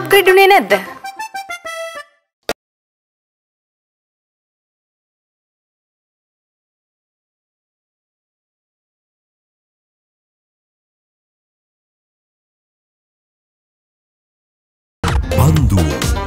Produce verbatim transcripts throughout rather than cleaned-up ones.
Upgrade උනේ නැද්ද? Pandu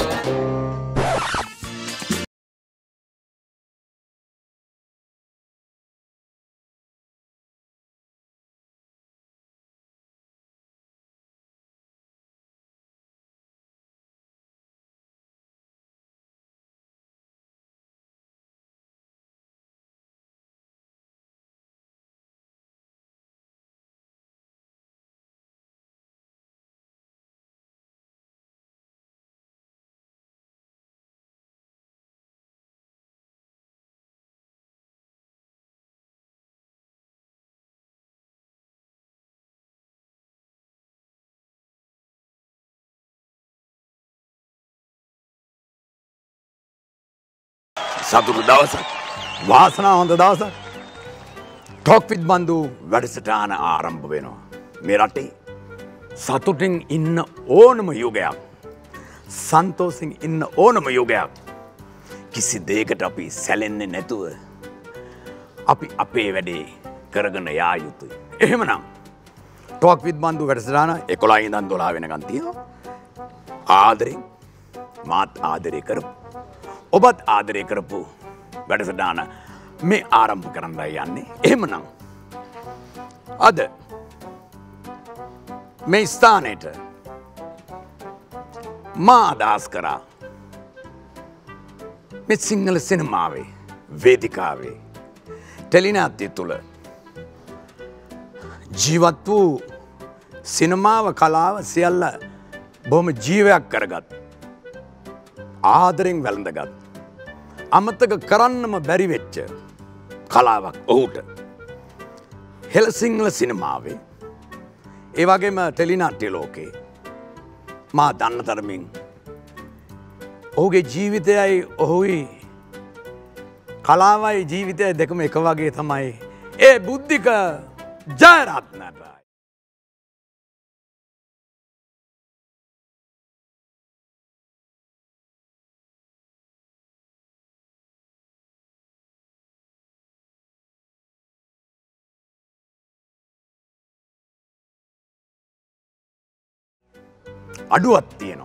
සතුටු දවසක් වාසනාවන්ත දවසක් ටොක් විත් බන්දු වැඩසටහන ආරම්භ වෙනවා. මේ රටේ සතුටින් ඉන්න ඕනම යුගයක්, සන්තෝෂෙන් ඉන්න ඕනම යුගයක්. කිසි දෙයකට අපි සැලෙන්නේ නැතුව අපි අපේ වැඩේ කරගෙන යා යුතුයි. එහෙමනම් ටොක් විත් බන්දු වැඩසටහන එකොළහ ඉඳන් දොළහ වෙනකන් තියෙනවා. ආදරෙන් මාත් ආදරේ කරමු. ඔබත් ආදරය කරපු වැඩසටහන මේ ආරම්භ කරන්නයි යන්නේ. එහෙමනම් අද මේ ස්ථානයට මා අදහස් කරා මේ සිංහල සිනමාවේ වේදිකාවේ ටෙලිනාට්‍ය තුළ ජීවත් වූ සිනමාව කලාව සියල්ල බොහොම ජීවයක් කරගත්, ආදරෙන් වැළඳගත්, අමතක කරන්නම බැරි වෙච්ච කලාවක් ඔහුට. හෙළ සිංහල සිනමාවේ ඒ වගේම ටෙලිනාට්‍ය ලෝකේ මා දන්න තරමින් ඔහුගේ ජීවිතයයි ඔහුයි කලාවයි ජීවිතයයි දෙකම එක වගේ තමයි ඒ බුද්ධික ජයරත්නට. අඩුවක් තියෙනවා.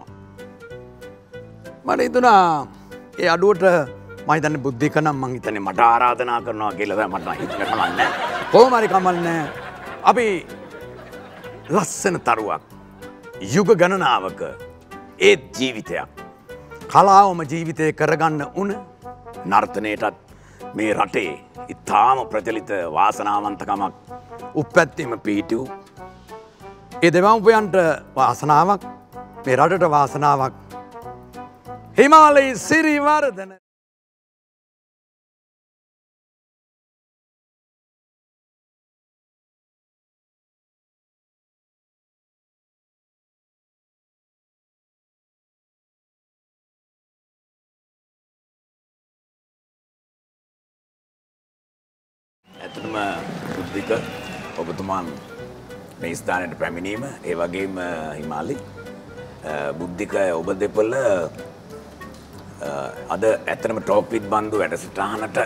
මට හිතුණා ඒ අඩුවට මම හිතන්නේ බුද්ධික නම් මං හිතන්නේ මට ආරාධනා කරනවා කියලා මට හිතන්න කමන්නේ. කොහොම හරි කමන්නේ. අපි ලස්සන තරුවක් යුග ගණනාවක ඒ ජීවිතයක් කලාවම ජීවිතය කරගන්න උන නර්තනයටත් මේ රටේ ඉතාම ප්‍රචලිත වාසනාවන්තකමක් උප්පැත්තෙම පිහිටු ඒ දෙමව්පියන්ට වාසනාවක්, මේ රටට වාසනාවක්. හිමාලයේ සිරිවර්ධන ඇත්තටම බුද්ධික ඔබතුමාන් මේ ස්ථානයට පැමිණීම, ඒ වගේම හිමාලි බුද්ධික ඔබ දෙපළ අද ඇත්තටම ටොක් විත් බන්දු වැඩසටහනට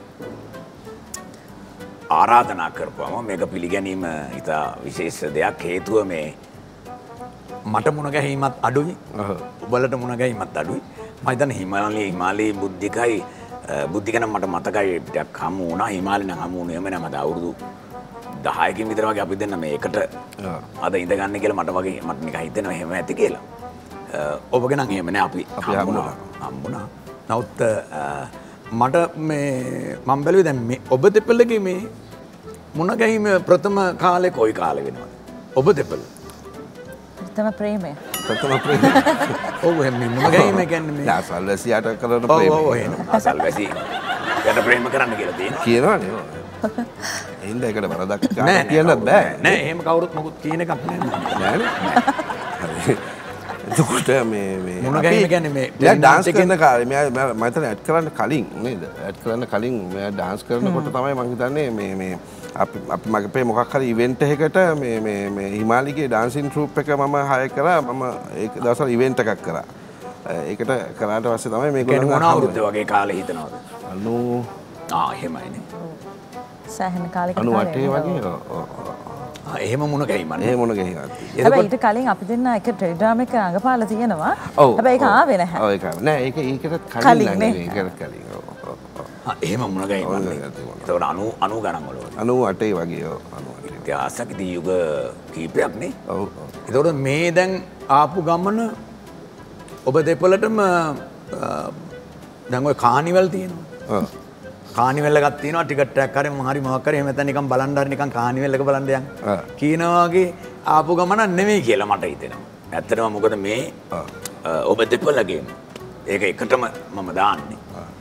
ආරාධනා කරපුවම මේක පිළිගැනීම ඉතා විශේෂ දෙයක්. හේතුව මේ මට මුණ ගැහිමත් අඩුයි, ඔබලට මුණ ගැහිමත් අඩුයි. මම හිතන්නේ හිමාලි හිමාලි බුද්ධිකයි බුද්ධික නම් මට මතකයි ටිකක් හමු වුණා. හිමාලි නම් හමු වුණේ එමෙ නම අවුරුදු දහයකින් විතර වගේ අපි දෙන්න මේකට අද ඉඳගන්න කියලා මට වගේ මට නිකන් හිතෙනවා එහෙම ඇති කියලා. ඔබගේ නම් එහෙම නෑ, අපි හම්බුණා හම්බුණා. නමුත් මට මේ මම බැලුවේ දැන් මේ ඔබ දෙපළගේ මේ මුණ ගැහිම ප්‍රථම කාලේ කොයි කාලේ වෙනවද? ඔබ දෙපළ ප්‍රථම ප්‍රේමය. ප්‍රථම ප්‍රේමය. ඔව් එහෙම මුණ ගැහිම කියන්නේ මේ අසල්වැසියාට කරන ප්‍රේමය. ඔව් ඔව් එහෙම අසල්වැසි යට ප්‍රේම කරන්න කියලා තියෙනවා. කියනවනේ. එින්ද ඒකට වරදක් කියන්න බෑ. නෑ එහෙම කවුරුත් මොකුත් කියන එකක් නෑ. නෑනේ. එතකොට මේ මේ මුණ ගැහිම කියන්නේ මේ මෙයා ඩාන්ස් කරන කාලේ මෙයා මම හිතන්නේ ඇඩ් කරන්න කලින් නේද? ඇඩ් කරන්න කලින් මෙයා ඩාන්ස් කරනකොට තමයි මම හිතන්නේ මේ මේ අපි අපි මගේ මොකක් හරි ඉවෙන්ට් එකකට මේ මේ මේ හිමාලිගේ ඩාන්සින් ට්‍රූප් එක මම හය කරා මම ඒක දවසවල ඉවෙන්ට් එකක් කරා. ඒකට කරාට පස්සේ තමයි මේගොල්ලෝ මොන අවුරුද්ද වගේ කාලේ හිතනවද? අනූ ආ එහෙමයිනේ. සෑහෙන කාලයකට අනූ අටේ වගේ ඔව් ඔව්. ආ එහෙම මුණ ගැහිමන්නේ. එහෙම මොන ගෙහිවත්. හැබැයි ඊට කලින් අපි දෙන්න එක ටෙලිග්‍රෑම් එක අඟපාලා තියෙනවා. ඔව්. හැබැයි ඒක ආවේ නැහැ. ඔව් ඒක නෑ ඒක ඒකටත් කලින් කලින් නේ. නෑ ඒකටත් කලින්. ඔව් ඔව් ඔව්. ආ එහෙම මුණ ගැහිමන්නේ. ඒතකොට අනූ අනූ ගණන් වල. අනූ අටේ වගේ ඔව් අනූ අටේ. ඉතිහාසකදී යුග කීපයක් නේ. ඔව් ඔව්. ඒතකොට මේ දැන් ආපු ගමන ඔබ දෙපළටම දැන් ඔය කානිවල් තියෙනවා. ඔව්. කානිවල් එකක් තියෙනවා ටිකට් එකක් හරි මොහරි මොකක් හරි එහෙම නැත්නම් නිකන් බලන්න හරි නිකන් කානිවල් එක බලන්න යන්න. ආ. කියනවා වගේ ආපු ගමන නෙමෙයි කියලා මට හිතෙනවා. ඇත්තටම මොකද මේ ඔබ දෙපළගෙන් ඒක එකටම මම දාන්නේ.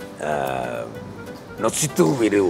නොසිතූ විරූ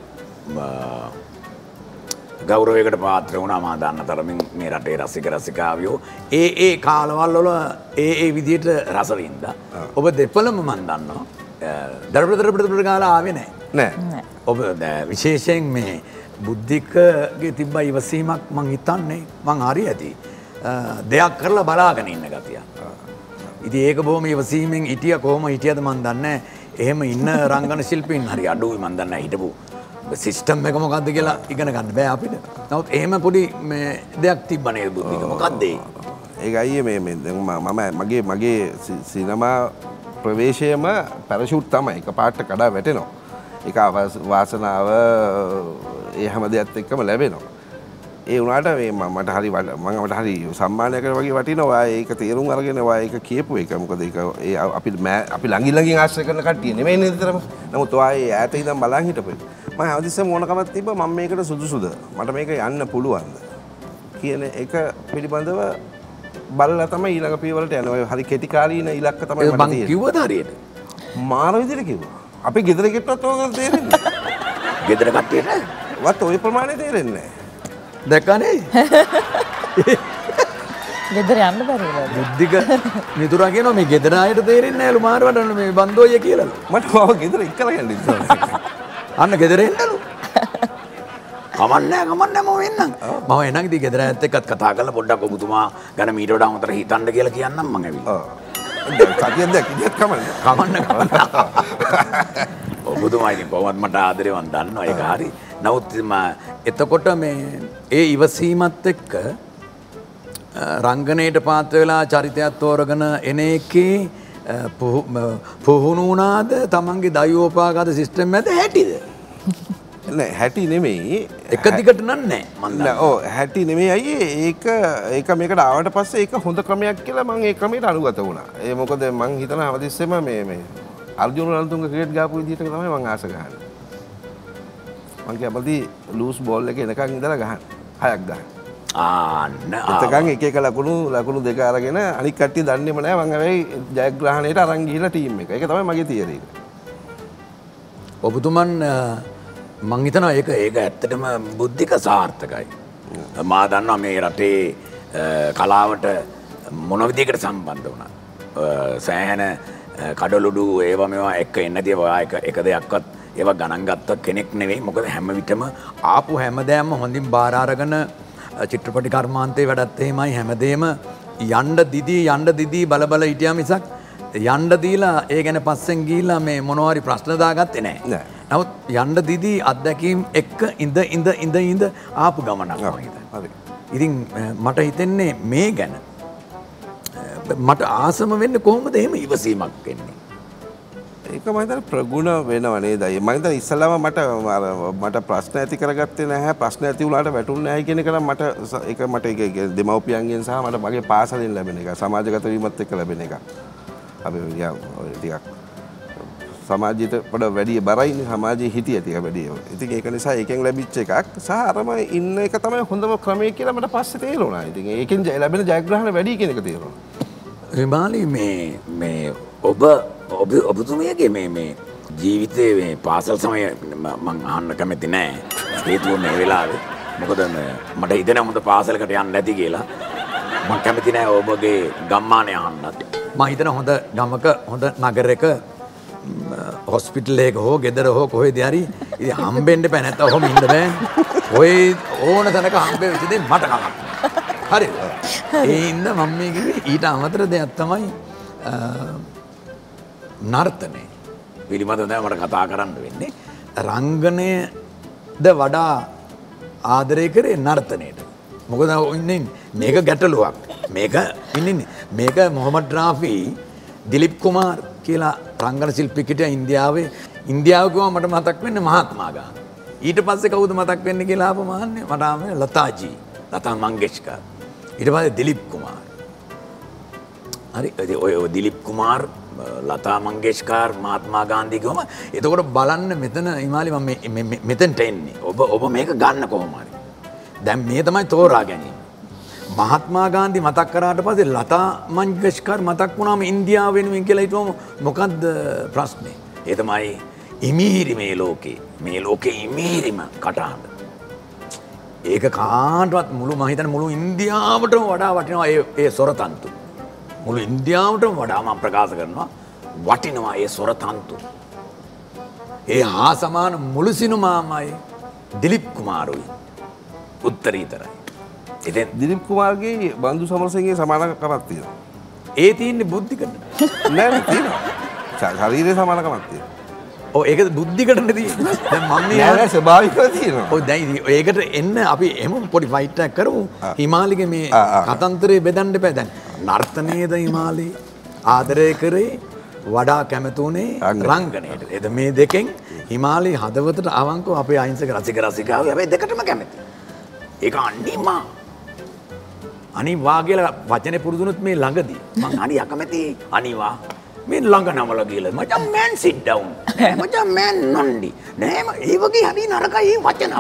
ගෞරවයකට පාත්‍ර වුණා මා දන්න තරමින් මේ රටේ රසික රසිකාවියෝ ඒ ඒ කාලවල් වල ඒ ඒ විදිහට රස වින්දා. ඔබ දෙපළම මන් දන්නවා. දරබඩ දරබඩ ගාලා ආවේ නැහැ. නෑ. ඔබ විශේෂයෙන් මේ බුද්ධිකගේ තිබ්බ ඉවසීමක් මං හිතන්නේ මං හරි ඇති. දෙයක් කරලා බලාගෙන ඉන්න ගතිය. ඉතින් ඒක බොහොම ඉවසීමෙන් හිටිය කොහොම හිටියද මන් දන්නේ එහෙම ඉන්න රංගන ශිල්පීන් හරි අඩුයි මන් දන්නේ හිටපු සිස්ටම් එක මොකද්ද කියලා ඉගෙන ගන්න බෑ අපිට. නමුත් එහෙම පොඩි මේ දෙයක් තිබ්බ නේද බුද්ධික මොකද්ද ඒ? ඒක අයියේ මේ මේ දැන් මම මගේ මගේ සිනමා ප්‍රවේශයම පැරෂූට් තමයි එකපාරට කඩා වැටෙනවා. ඒක වාසනාව ඒ හැම දෙයක්ත් එක්කම ලැබෙනවා. ඒ වුණාට මේ මට හරි මම මට හරි සම්මානයකට වගේ වටිනවා. ඒක තේරුම් අරගෙන ඔයා ඒක කියපු එක. මොකද ඒක ඒ අපි අපි ළඟින් ළඟින් ආශ්‍රය කරන කට්ටිය නෙමෙයි නේද තරම. නමුත් ඔයා ඒ ඈත ඉඳන් බලන් හිටපු එක. මම හැමතිස්සෙම ඕනකමක් තිබ්බ මම මේකට සුදුසුද? මට මේක යන්න පුළුවන්ද? කියන එක පිළිබඳව බලලා තමයි ඊළඟ පියවරට යන්නේ. ඔය හරි කෙටි කාලීන ඉලක්ක තමයි මට තියෙන්නේ. මං කිව්වද හරියට? මාර විදිහට කිව්වා. අපි ගෙදර ගෙට්ටවත් ඕක තේරෙන්නේ නැහැ. ගෙදර කට්ටියට වත් ওই ප්‍රමාණය තේරෙන්නේ නැහැ. දැක්කනේ? ගෙදර යන්න බැරි නේද? බුද්ධික මිතුරා කියනවා මේ ගෙදර ආයෙත් තේරෙන්නේ නැහැලු මාරවට මේ බන්දෝය කියලාලු. මට මාව ගෙදර එක්කලා යන්න ඉස්සරහ. අන්න ගෙදර එන්නලු. කමන්නේ කමන්නේ මම එන්නම්. මම එන්නම් ඉතින් ගෙදර ඇත්ත එක්කත් කතා කරලා පොඩ්ඩක් ඔබතුමා ගැන මීට වඩා හොඳට හිතන්න කියලා කියන්නම් මම ඇවිල්ලා. ඔව්. කටියක් දැක් ඉතින් කමන්නේ. කමන්න කමන්න. ඔබතුමා ඉතින් කොහොමද මට ආදරේ මන් දන්නවා ඒක හරි. නමුත් එතකොට මේ ඒ ඉවසීමත් එක්ක රංගනයට පාත්‍ර වෙලා චරිතයක් තෝරගෙන එන එකේ පුහුණු වුණාද තමන්ගේ දයෝපාගත සිස්ටම් ඇද හැටිද? නෑ හැටි නෙමෙයි. එක දිගට නන්නේ මන් නෑ ඔව් හැටි නෙමෙයි අයියේ ඒක ඒක මේකට ආවට පස්සේ ඒක හොඳ ක්‍රමයක් කියලා මම ඒ ක්‍රමයට අනුගත වුණා. ඒ මොකද මං හිතන හැමතිස්සෙම මේ මේ අර්ජුන රණතුංග ක්‍රිකට් ගාපු විදිහට තමයි මං ආස ගහන්නේ. මං කැමති ලූස් බෝල් එක එනකන් ඉඳලා ගහන්න. හයක් ගහන්න. ආන්න එතකන් එක එක ලකුණු ලකුණු දෙක අරගෙන අනික් කට්ටිය දන්නේම නැහැ මං හැබැයි ජයග්‍රහණයට අරන් ගිහිලා ටීම් එක. ඒක තමයි මගේ තියරි එක. ඔබතුමන් මං හිතනවා ඒක ඒක ඇත්තටම බුද්ධික සාර්ථකයි. මා දන්නවා මේ රටේ කලාවට මොන විදිහකට සම්බන්ධ වුණා. සෑහෙන කඩලුඩු ඒවා මේවා එක්ක එන්නේ නැති ඒවා එක එක දෙයක්වත් ඒවා ගණන් ගත්ත කෙනෙක් නෙවෙයි. මොකද හැම විටම ආපු හැමදේම හොඳින් බාර අරගෙන චිත්‍රපටි කර්මාන්තේ වැඩත් එහෙමයි හැමදේම යන්න දිදී යන්න දිදී බල බල හිටියා මිසක් යන්න දීලා ඒ ගැන පස්සෙන් ගිහිල්ලා මේ මොනවාරි ප්‍රශ්න දාගත්තේ නැහැ. නෑ. නමුත් යන්න දිදී අත්දැකීම් එක්ක ඉඳ ඉඳ ඉඳ ඉඳ ආපු ගමනක් මම හිතන්නේ. හරි. ඉතින් මට හිතෙන්නේ මේ ගැන මට ආසම වෙන්නේ කොහොමද එහෙම ඉවසීමක් එන්නේ? ඒක මම හිතන්නේ ප්‍රගුණ වෙනව නේද? මම හිතන්නේ ඉස්සල්ලාම මට මට ප්‍රශ්න ඇති කරගත්තේ නැහැ. ප්‍රශ්න ඇති වුණාට වැටුන්නේ නැහැ කියන එක නම් මට ඒක මට ඒක දෙමව්පියන්ගෙන් සහ මට මගේ පාසලෙන් ලැබෙන එක. සමාජගත වීමත් එක්ක ලැබෙන එක. අපි ටිකක් සමාජයට පොඩ වැඩි බරයිනේ සමාජයේ හිටිය ටික වැඩි. ඉතින් ඒක නිසා ඒකෙන් ලැබිච්ච එකක් සහ අරම ඉන්න එක තමයි හොඳම ක්‍රමය කියලා මට පස්සේ තේරුණා. ඉතින් ඒකෙන් ලැබෙන ජයග්‍රහණ වැඩි කියන එක තේරුණා. විමාලි මේ මේ ඔබ ඔබ ඔබතුමියගේ මේ මේ ජීවිතයේ මේ පාසල් සමය මම අහන්න කැමති නෑ. හේතුව මේ වෙලාවේ මොකද මට හිතෙනවා මුද පාසලකට යන්න නැති කියලා. මම කැමති නෑ ඔබගේ ගම්මානය අහන්නත්. මම හිතන හොඳ ගමක හොඳ නගරයක හොස්පිටල් එකක හෝ ගෙදර හෝ කොහෙද හරි ඉතින් හම්බෙන්න බෑ නැත්නම් ඔහොම ඉන්න බෑ. ඔය ඕන තැනක හම්බෙච්ච දේ මට කමක්. හරිද? ඒ ඉන්න මම මේ කිව්වේ ඊට අමතර දෙයක් තමයි නර්තනය. පිළිබඳව දැන් මට කතා කරන්න වෙන්නේ. රංගනයද වඩා ආදරය කරේ නර්තනයට. මොකද ඉන්නේ මේක ගැටලුවක්. මේක ඉන්නේ මේක මොහමඩ් රාෆි දිලිප් කුමාර් කියලා රංගන ශිල්පී හිටියා ඉන්දියාවේ. ඉන්දියාව ගියාම මට මතක් වෙන්නේ මහත්මා ගාන්ධි. ඊට පස්සේ කවුද මතක් වෙන්නේ කියලා ආපම අහන්නේ මට ආවේ ලතාජී, ලතා මංගেশකර්. ඊට පස්සේ දිලිප් කුමාර්. හරි ඔය ඔය දිලිප් කුමාර්, ලතා මංගেশකර්, මහත්මා ගාන්ධි ගියාම එතකොට බලන්න මෙතන හිමාලි මම මෙතනට එන්නේ. ඔබ ඔබ මේක ගන්න කොහොම හරි. දැන් මේ තමයි තෝරා ගැනීම. මහත්මා ගාන්ධි මතක් කරාට පස්සේ ලතා මංගেশකර් මතක් වුණාම ඉන්දියාව වෙනුවෙන් කියලා හිතුවම මොකද්ද ප්‍රශ්නේ? ඒ තමයි ඉමීරි මේ ලෝකේ. මේ ලෝකේ ඉමීරිම කටහඬ. ඒක කාටවත් මුළු මම හිතන්නේ මුළු ඉන්දියාවටම වඩා වටිනවා ඒ ඒ සොරතන්තු. මුළු ඉන්දියාවටම වඩා මම ප්‍රකාශ කරනවා වටිනවා ඒ සොරතන්තු. ඒ හා සමාන මුළු සිනමාමයි දිලිප් කුමාරුයි උත්තරීතරයි. ඉතින් දිලිප් කුමාර්ගේ බන්දු සමරසිංහගේ සමානකමක් තියෙනවා. ඒ තියෙන්නේ බුද්ධිකට. නෑ නෑ තියෙනවා. ශරීරයේ සමානකමක් තියෙනවා. ඔව් ඒක බුද්ධිකටනේ තියෙන්නේ. දැන් මම මේ නෑ නෑ ස්වභාවිකව තියෙනවා. ඔව් දැන් ඒකට එන්න අපි එමු පොඩි ෆයිට් එකක් කරමු. හිමාලිගේ මේ කතන්දරේ බෙදන්න එපා දැන්. නර්තනයේද හිමාලි ආදරය කරේ වඩා කැමතුනේ රංගනයට. එද මේ දෙකෙන් හිමාලි හදවතට අවංකව අපේ අහිංසක රසික රසිකාවෝ හැබැයි දෙකටම කැමති. ඒක අනිමා අනිවා කියලා වචනේ පුරුදුනොත් මේ ළඟදී මං අනියා කැමති අනිවා මේ ළඟ නමල කියලා මචං මෑන් සිට් ඩවුන් නෑ මචං මෑන් නොන්ඩි නෑ ඒ වගේ හරි නරකයි වචන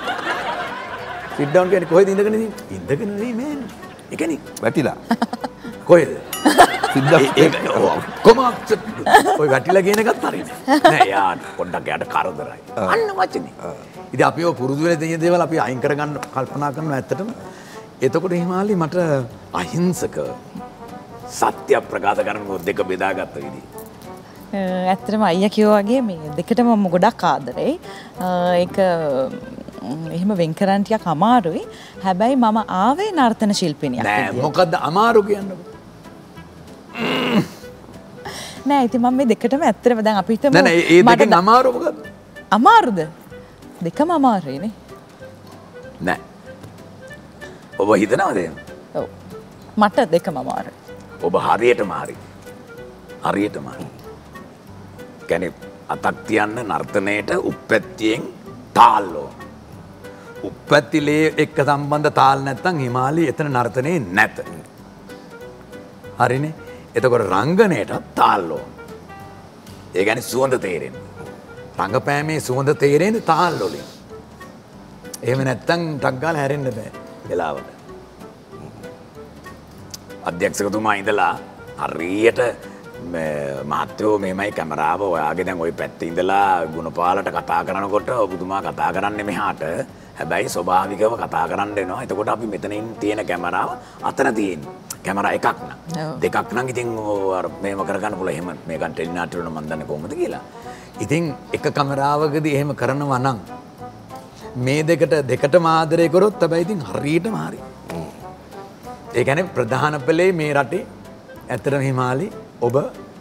සිට් ඩවුන් කියන්නේ කොහෙද ඉඳගෙන ඉන්නේ ඉඳගෙන නෙමෙයි මෑන් ඒ කියන්නේ වැටිලා කොහෙද සිට් ඩවුන් කොහොමද ඔය වැටිලා කියන එකත් හරිනේ නෑ යා පොඩ්ඩක් යාට කරදරයි අන්න වචනේ ඉතින් අපි ඔය පුරුදු වෙලා තියෙන දේවල් අපි අයින් කරගන්න කල්පනා කරනවා ඇත්තටම එතකොට හිමාලි මට අහිංසක සත්‍ය ප්‍රකාශ කරනකොට දෙක බෙදාගත්ත විදිහ. ඇත්තටම අයියා කිව්වා වගේ මේ දෙකටම මම ගොඩක් ආදරෙයි. ඒක එහෙම වෙන් කරන්න ටිකක් අමාරුයි. හැබැයි මම ආවේ නර්තන ශිල්පිනියක් නෑ මොකද්ද අමාරු කියන්නේ? නෑ ඉතින් මම මේ දෙකටම ඇත්තටම දැන් අපි හිතමු නෑ නෑ ඒ දෙකෙන් අමාරු මොකද්ද? අමාරුද? දෙකම අමාරුයිනේ. නෑ. ඔබ හිතනවද එහෙම? ඔව්. මට දෙකම අමාරුයි. ඔබ හරියටම හරි. හරියටම හරි. කියන්නේ අතක් තියන්න නර්තනයේට උප්පැත්තියෙන් තාල් ඕන. උප්පැත්තිලේ එක්ක සම්බන්ධ තාල් නැත්නම් හිමාලි එතන නර්තනයේ නැත. හරිනේ. එතකොට රංගනයේට තාල් ඕන. ඒ කියන්නේ සුවඳ තේරෙන්න. රංගපෑමේ සුවඳ තේරෙන්නේ තාල් වලින්. එහෙම නැත්නම් ටක් ගාලා හැරෙන්න බෑ. වෙලාවට අධ්‍යක්ෂකතුමා ඉඳලා හරියට මහත්තයෝ මෙහෙමයි කැමරාව ඔයාගේ දැන් ওই පැත්තේ ඉඳලා ගුණපාලට කතා කරනකොට ඔබතුමා කතා කරන්නේ මෙහාට හැබැයි ස්වභාවිකව කතා කරන්න වෙනවා එතකොට අපි මෙතනින් තියෙන කැමරාව අතන තියෙන්නේ කැමරා එකක් නම් දෙකක් නම් ඉතින් අර මේව කරගන්න පුළුවන් එහෙම මේකන් ටෙලිනාට්‍ය වල මන් දන්නේ කොහොමද කියලා ඉතින් එක කැමරාවකදී එහෙම කරනවා නම් මේ දෙකට දෙකටම ආදරය කරොත් හැබැයි ඉතින් හරියටම හරි. ඒ කියන්නේ ප්‍රධාන පෙළේ මේ රටේ ඇත්තටම හිමාලි ඔබ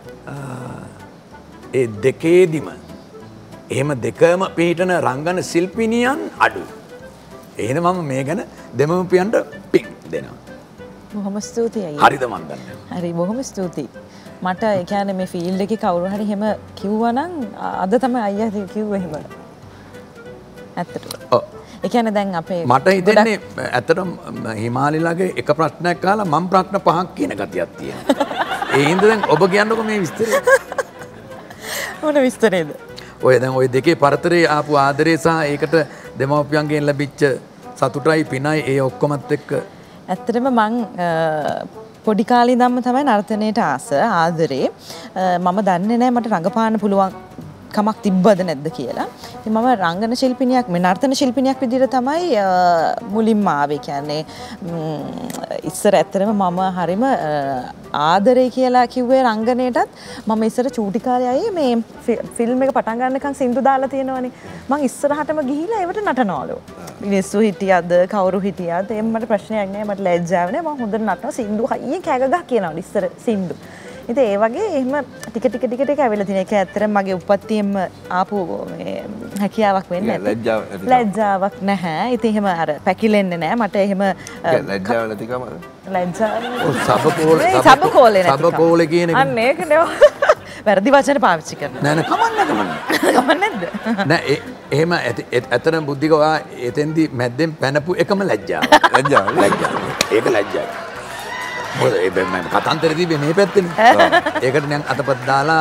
ඒ දෙකේදිම එහෙම දෙකම පිටන රංගන ශිල්පිනියන් අඩු. එහෙනම් මම මේ ගැන දෙමව්පියන්ට පික් දෙනවා. බොහොම ස්තුතියි අයියා. හරිද මන් දන්නේ. හරි බොහොම ස්තුතියි. මට ඒ කියන්නේ මේ ෆීල්ඩ් එකේ කවුරු හරි එහෙම කිව්වා නම් අද තමයි අයියා කිව්වේ එහෙම. ඇත්තට. ඔව්. ඒ කියන්නේ දැන් අපේ මට හිතෙන්නේ ඇත්තටම හිමාලිලාගේ එක ප්‍රශ්නයක් අහලා මම ප්‍රශ්න පහක් කියන ගතියක් තියෙනවා. ඒ හින්දා දැන් ඔබ කියන්නකො මේ විස්තරය. මොන විස්තරේද? ඔය දැන් ඔය දෙකේ පරතරේ ආපු ආදරේ සහ ඒකට දෙමව්පියන්ගෙන් ලැබිච්ච සතුටයි පිනයි ඒ ඔක්කොමත් එක්ක ඇත්තටම මං පොඩි කාලේ ඉඳන්ම තමයි නර්තනයට ආස ආදරේ. මම දන්නේ නැහැ මට රඟපාන්න පුළුවන් කමක් තිබ්බද නැද්ද කියලා. ඉතින් මම රංගන ශිල්පිනියක් මේ නර්තන ශිල්පිනියක් විදිහට තමයි මුලින්ම ආවේ. කියන්නේ ඉස්සර ඇත්තටම මම හරිම ආදරේ කියලා කිව්වේ රංගනයටත් මම ඉස්සර චූටි කාලේ ආයේ මේ ෆිල්ම් එක පටන් ගන්නකන් සින්දු දාලා තියෙනවනේ. මම ඉස්සරහටම ගිහිලා ඒවට නටනවලු. මිනිස්සු හිටියද කවුරු හිටියද එහෙම මට ප්‍රශ්නයක් නෑ. මට ලැජ්ජාව නෑ. මම හොඳට නටනවා. සින්දු හයියෙන් කෑග ගහ කියනවලු ඉස්සර සින්දු. ඉතින් ඒ වගේ එහෙම ටික ටික ටික ටික ඇවිල්ලා තියෙන එක ඇත්තටම මගේ උපත්තියෙම ආපු මේ හැකියාවක් වෙන්නේ නැහැ. ලැජ්ජාවක් නැහැ. ඉතින් එහෙම අර පැකිලෙන්නේ නැහැ. මට එහෙම ලැජ්ජාව නැතිකම ලැජ්ජාව සබකෝල සබකෝලේ නැතිකම සබකෝලේ කියන එක අන්න ඒක නේ වැරදි වචන පාවිච්චි කරනවා. නෑ නෑ කමන්නේ කමන්නේ. කමන්නේ නැද්ද? නෑ එහෙම ඇත්තටම බුද්ධික ඔයා එතෙන්දි මැද්දෙන් පැනපු එකම ලැජ්ජාව. ලැජ්ජාව ලැජ්ජාව. ඒක ලැජ්ජාව. මොකද ඒ මම කතන්දරේ තිබ්බේ මේ පැත්තේනේ. ඒකට නිකන් අතපත් දාලා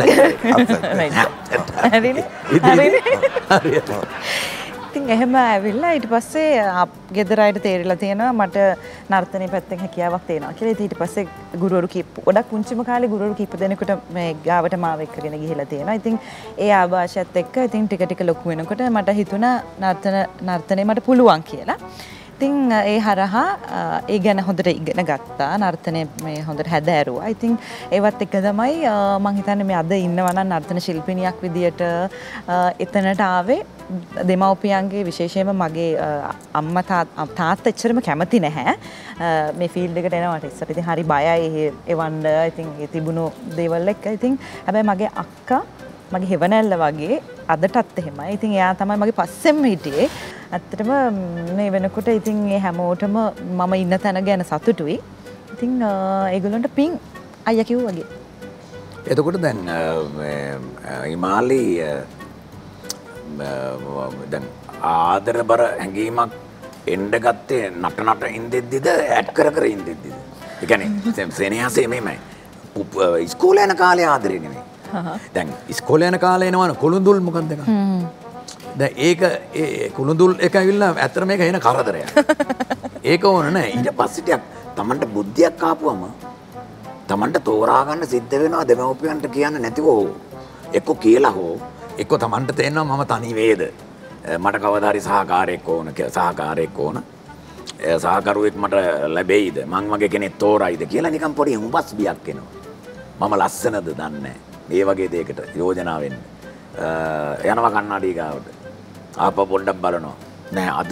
හරිනේ. හරිනේ. ඉතින් එහෙම ඇවිල්ලා ඊට පස්සේ ගෙදර අයට තේරිලා තියෙනවා මට නර්තනයේ පැත්තෙන් හැකියාවක් තියෙනවා කියලා. ඊට පස්සේ ගුරුවරු කීප ගොඩක් පුංචිම කාලේ ගුරුවරු කීප දෙනෙකුට මේ ගාවට මාව එක්කගෙන ගිහිලා තියෙනවා. ඉතින් ඒ ආభాෂයත් එක්ක ඉතින් ටික ටික ලොකු වෙනකොට මට හිතුණා නර්තන නර්තනය මට පුළුවන් කියලා. ඉතින් ඒ හරහා ඒ ගැන හොඳට ඉගෙන ගත්තා. නර්තනය මේ හොඳට හැදෑරුවා. ඉතින් ඒවත් එක තමයි මම හිතන්නේ මේ අද ඉන්නවා නම් නර්තන ශිල්පිනියක් විදියට එතනට ආවේ දෙමව්පියන්ගේ විශේෂයෙන්ම මගේ අම්මා තාත්තා එච්චරම කැමති නැහැ මේ ෆීල්ඩ් එකට එනවට ඉස්සර. ඉතින් හරි බයයි එවන්න. ඉතින් ඒ තිබුණු දේවල් එක්ක. ඉතින් හැබැයි මගේ අක්කා මගේ හෙවණැල්ල වගේ අදටත් එහෙමයි. ඉතින් එයා තමයි මගේ පස්සෙම හිටියේ. ඇත්තටම මේ වෙනකොට ඉතින් ඒ හැමෝටම මම ඉන්න තැන ගැන සතුටුයි. ඉතින් ඒගොල්ලන්ට පිං අයියා කිව්වා වගේ. එතකොට දැන් හිමාලි දැන් ආදරබර හැඟීමක් එන්න ගත්තේ නට නට ඉඳෙද්දිද ඇඩ් කර කර ඉඳෙද්දිද? ඒ කියන්නේ සෙනෙහසේ මෙහෙමයි. ඉස්කෝලේ යන කාලේ ආදරේ නෙමෙයි. දැන් ඉස්කෝලේ යන කාලේ එනවනේ කුළුඳුල් මොකක්ද එක? දැන් ඒක ඒ කුළුඳුල් එක ඇවිල්ලා ඇත්තට මේක එන කරදරයක්. ඒක ඕන නෑ. ඊට පස්සේ ටිකක් Tamanට බුද්ධියක් ආපුවම Tamanට තෝරා ගන්න සිද්ධ වෙනවා දෙමව්පියන්ට කියන්න නැතිව එක්ක කියලා හෝ එක්ක Tamanට තේරෙනවා මම තනි වේද මට කවදා හරි සහකාරයෙක් ඕන කියලා සහකාරයෙක් ඕන සහකරුවෙක් මට ලැබෙයිද මං වගේ කෙනෙක් තෝරයිද කියලා නිකන් පොඩි හුඹස් බියක් එනවා. මම ලස්සනද දන්නේ නැහැ. මේ වගේ දෙයකට යෝජනා වෙන්න. යනවා කන්නාඩි ගාවට. ආපහු පොඩ්ඩක් බලනවා. නෑ අද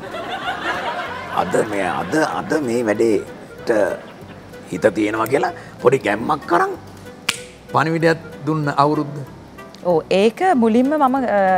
අද මේ අද අද මේ වැඩේට හිත තියෙනවා කියලා පොඩි ගැම්මක් කරන් පණිවිඩයක් දුන්න අවුරුද්ද. ඔව් ඒක මුලින්ම මම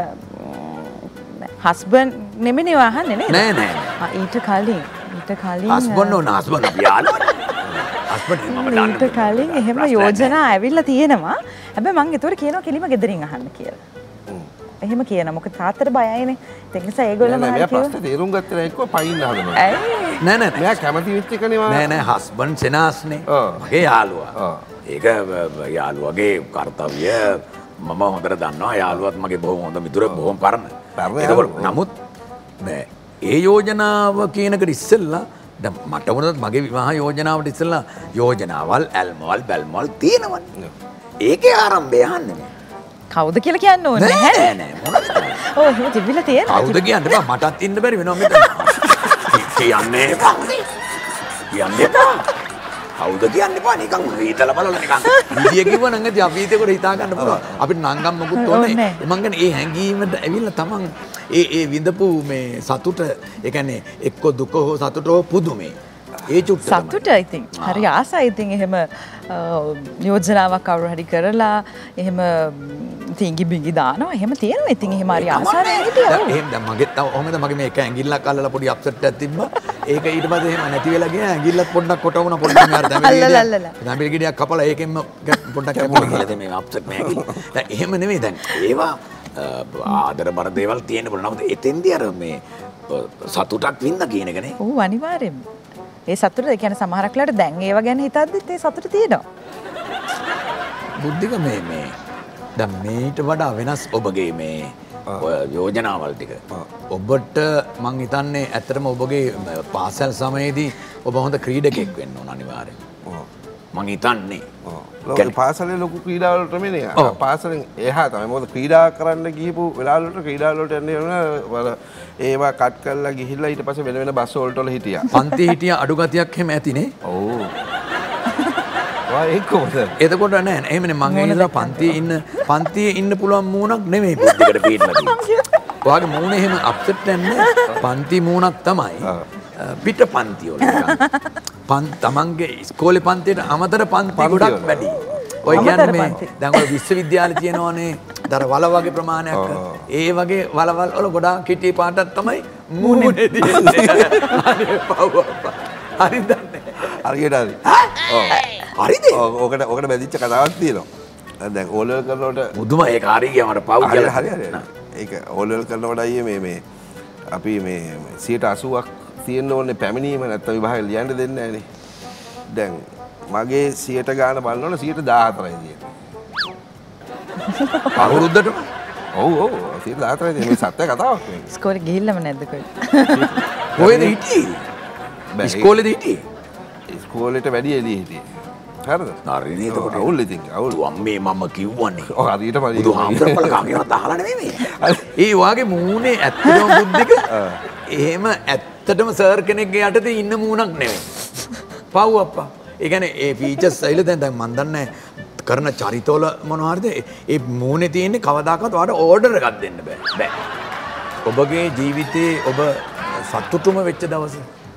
හස්බන්ඩ් නෙමෙයි වහන්නේ නේද? නෑ නෑ. ඊට කලින් ඊට කලින් හස්බන්ඩ් ඕන හස්බන්ඩ් යාළුවා. හස්බන්ඩ් මම දන්න. ඊට කලින් එහෙම යෝජනා ඇවිල්ලා තියෙනවා. හැබැයි මං ඒතකොට කියනවා කෙලිම ගෙදරින් අහන්න කියලා. එහෙම කියනවා. මොකද තාත්තට බයයිනේ. ඒ නිසා ඒගොල්ලෝ මම කිව්වා. පස්සේ තේරුම් ගත්තා නෑ එක්ක පයින් හදනවා. ඇයි? නෑ නෑ. මෙයා කැමති වෙච්ච එකනේ මම. නෑ නෑ හස්බන්ඩ් සෙනාස්නේ. මගේ යාළුවා. ඒක යාළුවගේ කාර්යය මම හොඳට දන්නවා. යාළුවත් මගේ බොහොම හොඳ මිතුරෙක් බොහොම පරණ. ඒකවල නමුත් නෑ ඒ යෝජනාව කියනකට ඉස්සෙල්ලා දැන් මට වුණත් මගේ විවාහ යෝජනාවට ඉස්සෙල්ලා යෝජනාවල් ඇල්මවල් බැල්මවල් තියෙනවනේ. ඒකේ ආරම්භය අහන්නේ නෑ. කවුද කියලා කියන්න ඕනේ නැහැ. නෑ නෑ මොනවද? ඔව් එහෙම තිබිලා තියෙනවා. කවුද කියන්න බෑ මටත් ඉන්න බැරි වෙනවා මෙතන. කියන්නේ එපා. කියන්නේ එපා. කවුද කියන්න එපා නිකන් හිතලා බලලා නිකන්. විදිය කිව්ව නම් ඇති අපි හිතේකට හිතා ගන්න පුළුවන්. අපිට නංගම් මොකුත් ඕනේ. මං කියන්නේ ඒ හැංගීමට ඇවිල්ලා තමන් ඒ ඒ විඳපු මේ සතුට ඒ කියන්නේ එක්ක දුක හෝ සතුට හෝ පුදුමේ. ඒ චුට්ට සතුට I think. හරි ආසයි ඉතින් එහෙම යෝජනාවක් කවුරු හරි කරලා එහෙම තින්ගි බින්ගි දානවා එහෙම තියෙනවා ඉතින් එහෙම හරි ආසාවෙන් හිටියා. එහෙම දැන් මගෙත් ඔහොමද මගේ මේක ඇඟිල්ලක් අල්ලලා පොඩි අප්සෙට් එකක් තිබ්බා. ඒක ඊට පස්සේ එහෙම නැති වෙලා ගියා ඇඟිල්ලත් පොඩ්ඩක් කොට වුණා පොඩ්ඩක් මෙහාට දැම්මේ. දැම්මේ ගෙඩියක් කපලා ඒකෙන්ම පොඩ්ඩක් කැපුවා කියලා දැන් මේ අප්සෙට් මේ ඇඟිල්ල. දැන් එහෙම නෙමෙයි දැන් ඒවා ආදර බර දේවල් තියෙන්න පුළුවන්. නමුත් එතෙන්දී අර මේ සතුටක් වින්ද කියන එකනේ. ඔව් අනිවාර්යෙන්ම. ඒ සතුට ඒ කියන්නේ සමහරක් වෙලාවට දැන් ඒව ගැන හිතද්දිත් ඒ සතුට තියෙනවා. බුද්ධික මේ මේ දැන් මේට වඩා වෙනස් ඔබගේ මේ යෝජනාවල් ටික. ඔබට මං හිතන්නේ ඇත්තටම ඔබගේ පාසල් සමයේදී ඔබ හොඳ ක්‍රීඩකෙක් වෙන්න ඕන අනිවාර්යෙන්. මං හිතන්නේ පාසලේ ලොකු ක්‍රීඩාවලට මෙනේ පාසලෙන් එහා තමයි මොකද ක්‍රීඩා කරන්න ගිහපු වෙලාවලට ක්‍රීඩාවලට යන්නේ වල ඒවා කට් කරලා ගිහිල්ලා ඊට පස්සේ වෙන වෙන බස් වලට වල හිටියා. පන්ති හිටියා අඩු ගතියක් එහෙම ඇතිනේ. ඔව්. වා ඒක කොහොමද? එතකොට නෑ එහෙමනේ මං හිතලා පන්තියේ ඉන්න පන්තියේ ඉන්න පුළුවන් මූණක් නෙමෙයි දෙකට පීඩලා තියෙන්නේ. ඔයාගේ මූණ එහෙම අප්සෙට් වෙන්නේ පන්ති මූණක් තමයි. පිට පන්ති වල. පන් තමන්ගේ ඉස්කෝලේ පන්තියට අමතර පන්ති ගොඩක් වැඩි. ඔය කියන්නේ මේ දැන් ඔය විශ්වවිද්‍යාලේ තියෙනවනේ දර වල වගේ ප්‍රමාණයක්. ඒ වගේ වලවල් වල ගොඩාක් හිටි පාටක් තමයි මූණේ තියෙන්නේ. අනේ පව් අප්පා. හරිද? හරියට හරි. ඔව්. හරිද? ඔකට ඔකට බැදිච්ච කතාවක් තියෙනවා. දැන් ඕලෙවල් කරනකොට මුදුම ඒක හරි ගියා මට පව් කියලා. හරි හරි. ඒක ඕලෙවල් කරනකොට අයියේ මේ මේ අපි මේ සියයට අසූවක් තියෙන්න ඕනේ පැමිණීම නැත්නම් විභාගය ලියන්න දෙන්නේ නැහනේ. දැන් මගේ සියයට ගාන බලනවනේ සියයට දාහතරයි තියෙන්නේ. අවුරුද්දටම? ඔව් ඔව් සියයට දාහතරයි තියෙන්නේ. මේ සත්‍ය කතාවක් මේ. ස්කෝරේ ගිහිල්ලාම නැද්ද කොහෙද? කොහෙද හිටියේ? ඉස්කෝලේද හිටියේ? ඉස්කෝලේට වැඩි එළිය හිටියේ. හරිද? හරිනේ එතකොට අවුල් ඉතින් අවුල්. අම්මේ මම කිව්වනේ. ඔව් හරියට මම බුදුහාමුදුරුවෝ කමකට අහලා නෙමෙයි. ඒ වාගේ මූණේ ඇත්තම බුද්ධික එහෙම ඇත්තටම සර් කෙනෙක්ගේ යටතේ ඉන්න මූණක් නෙමෙයි. පව් අප්පා. ඒ කියන්නේ ඒ ෆීචර්ස් ඇවිල්ලා දැන් දැන් මන් දන්නේ කරන චරිතවල මොනවා හරිද ඒ මූණේ තියෙන්නේ කවදාකවත් ඔයාලට ඕඩර් එකක් දෙන්න බෑ. බෑ. ඔබගේ ජීවිතේ ඔබ සතුටුම වෙච්ච දවස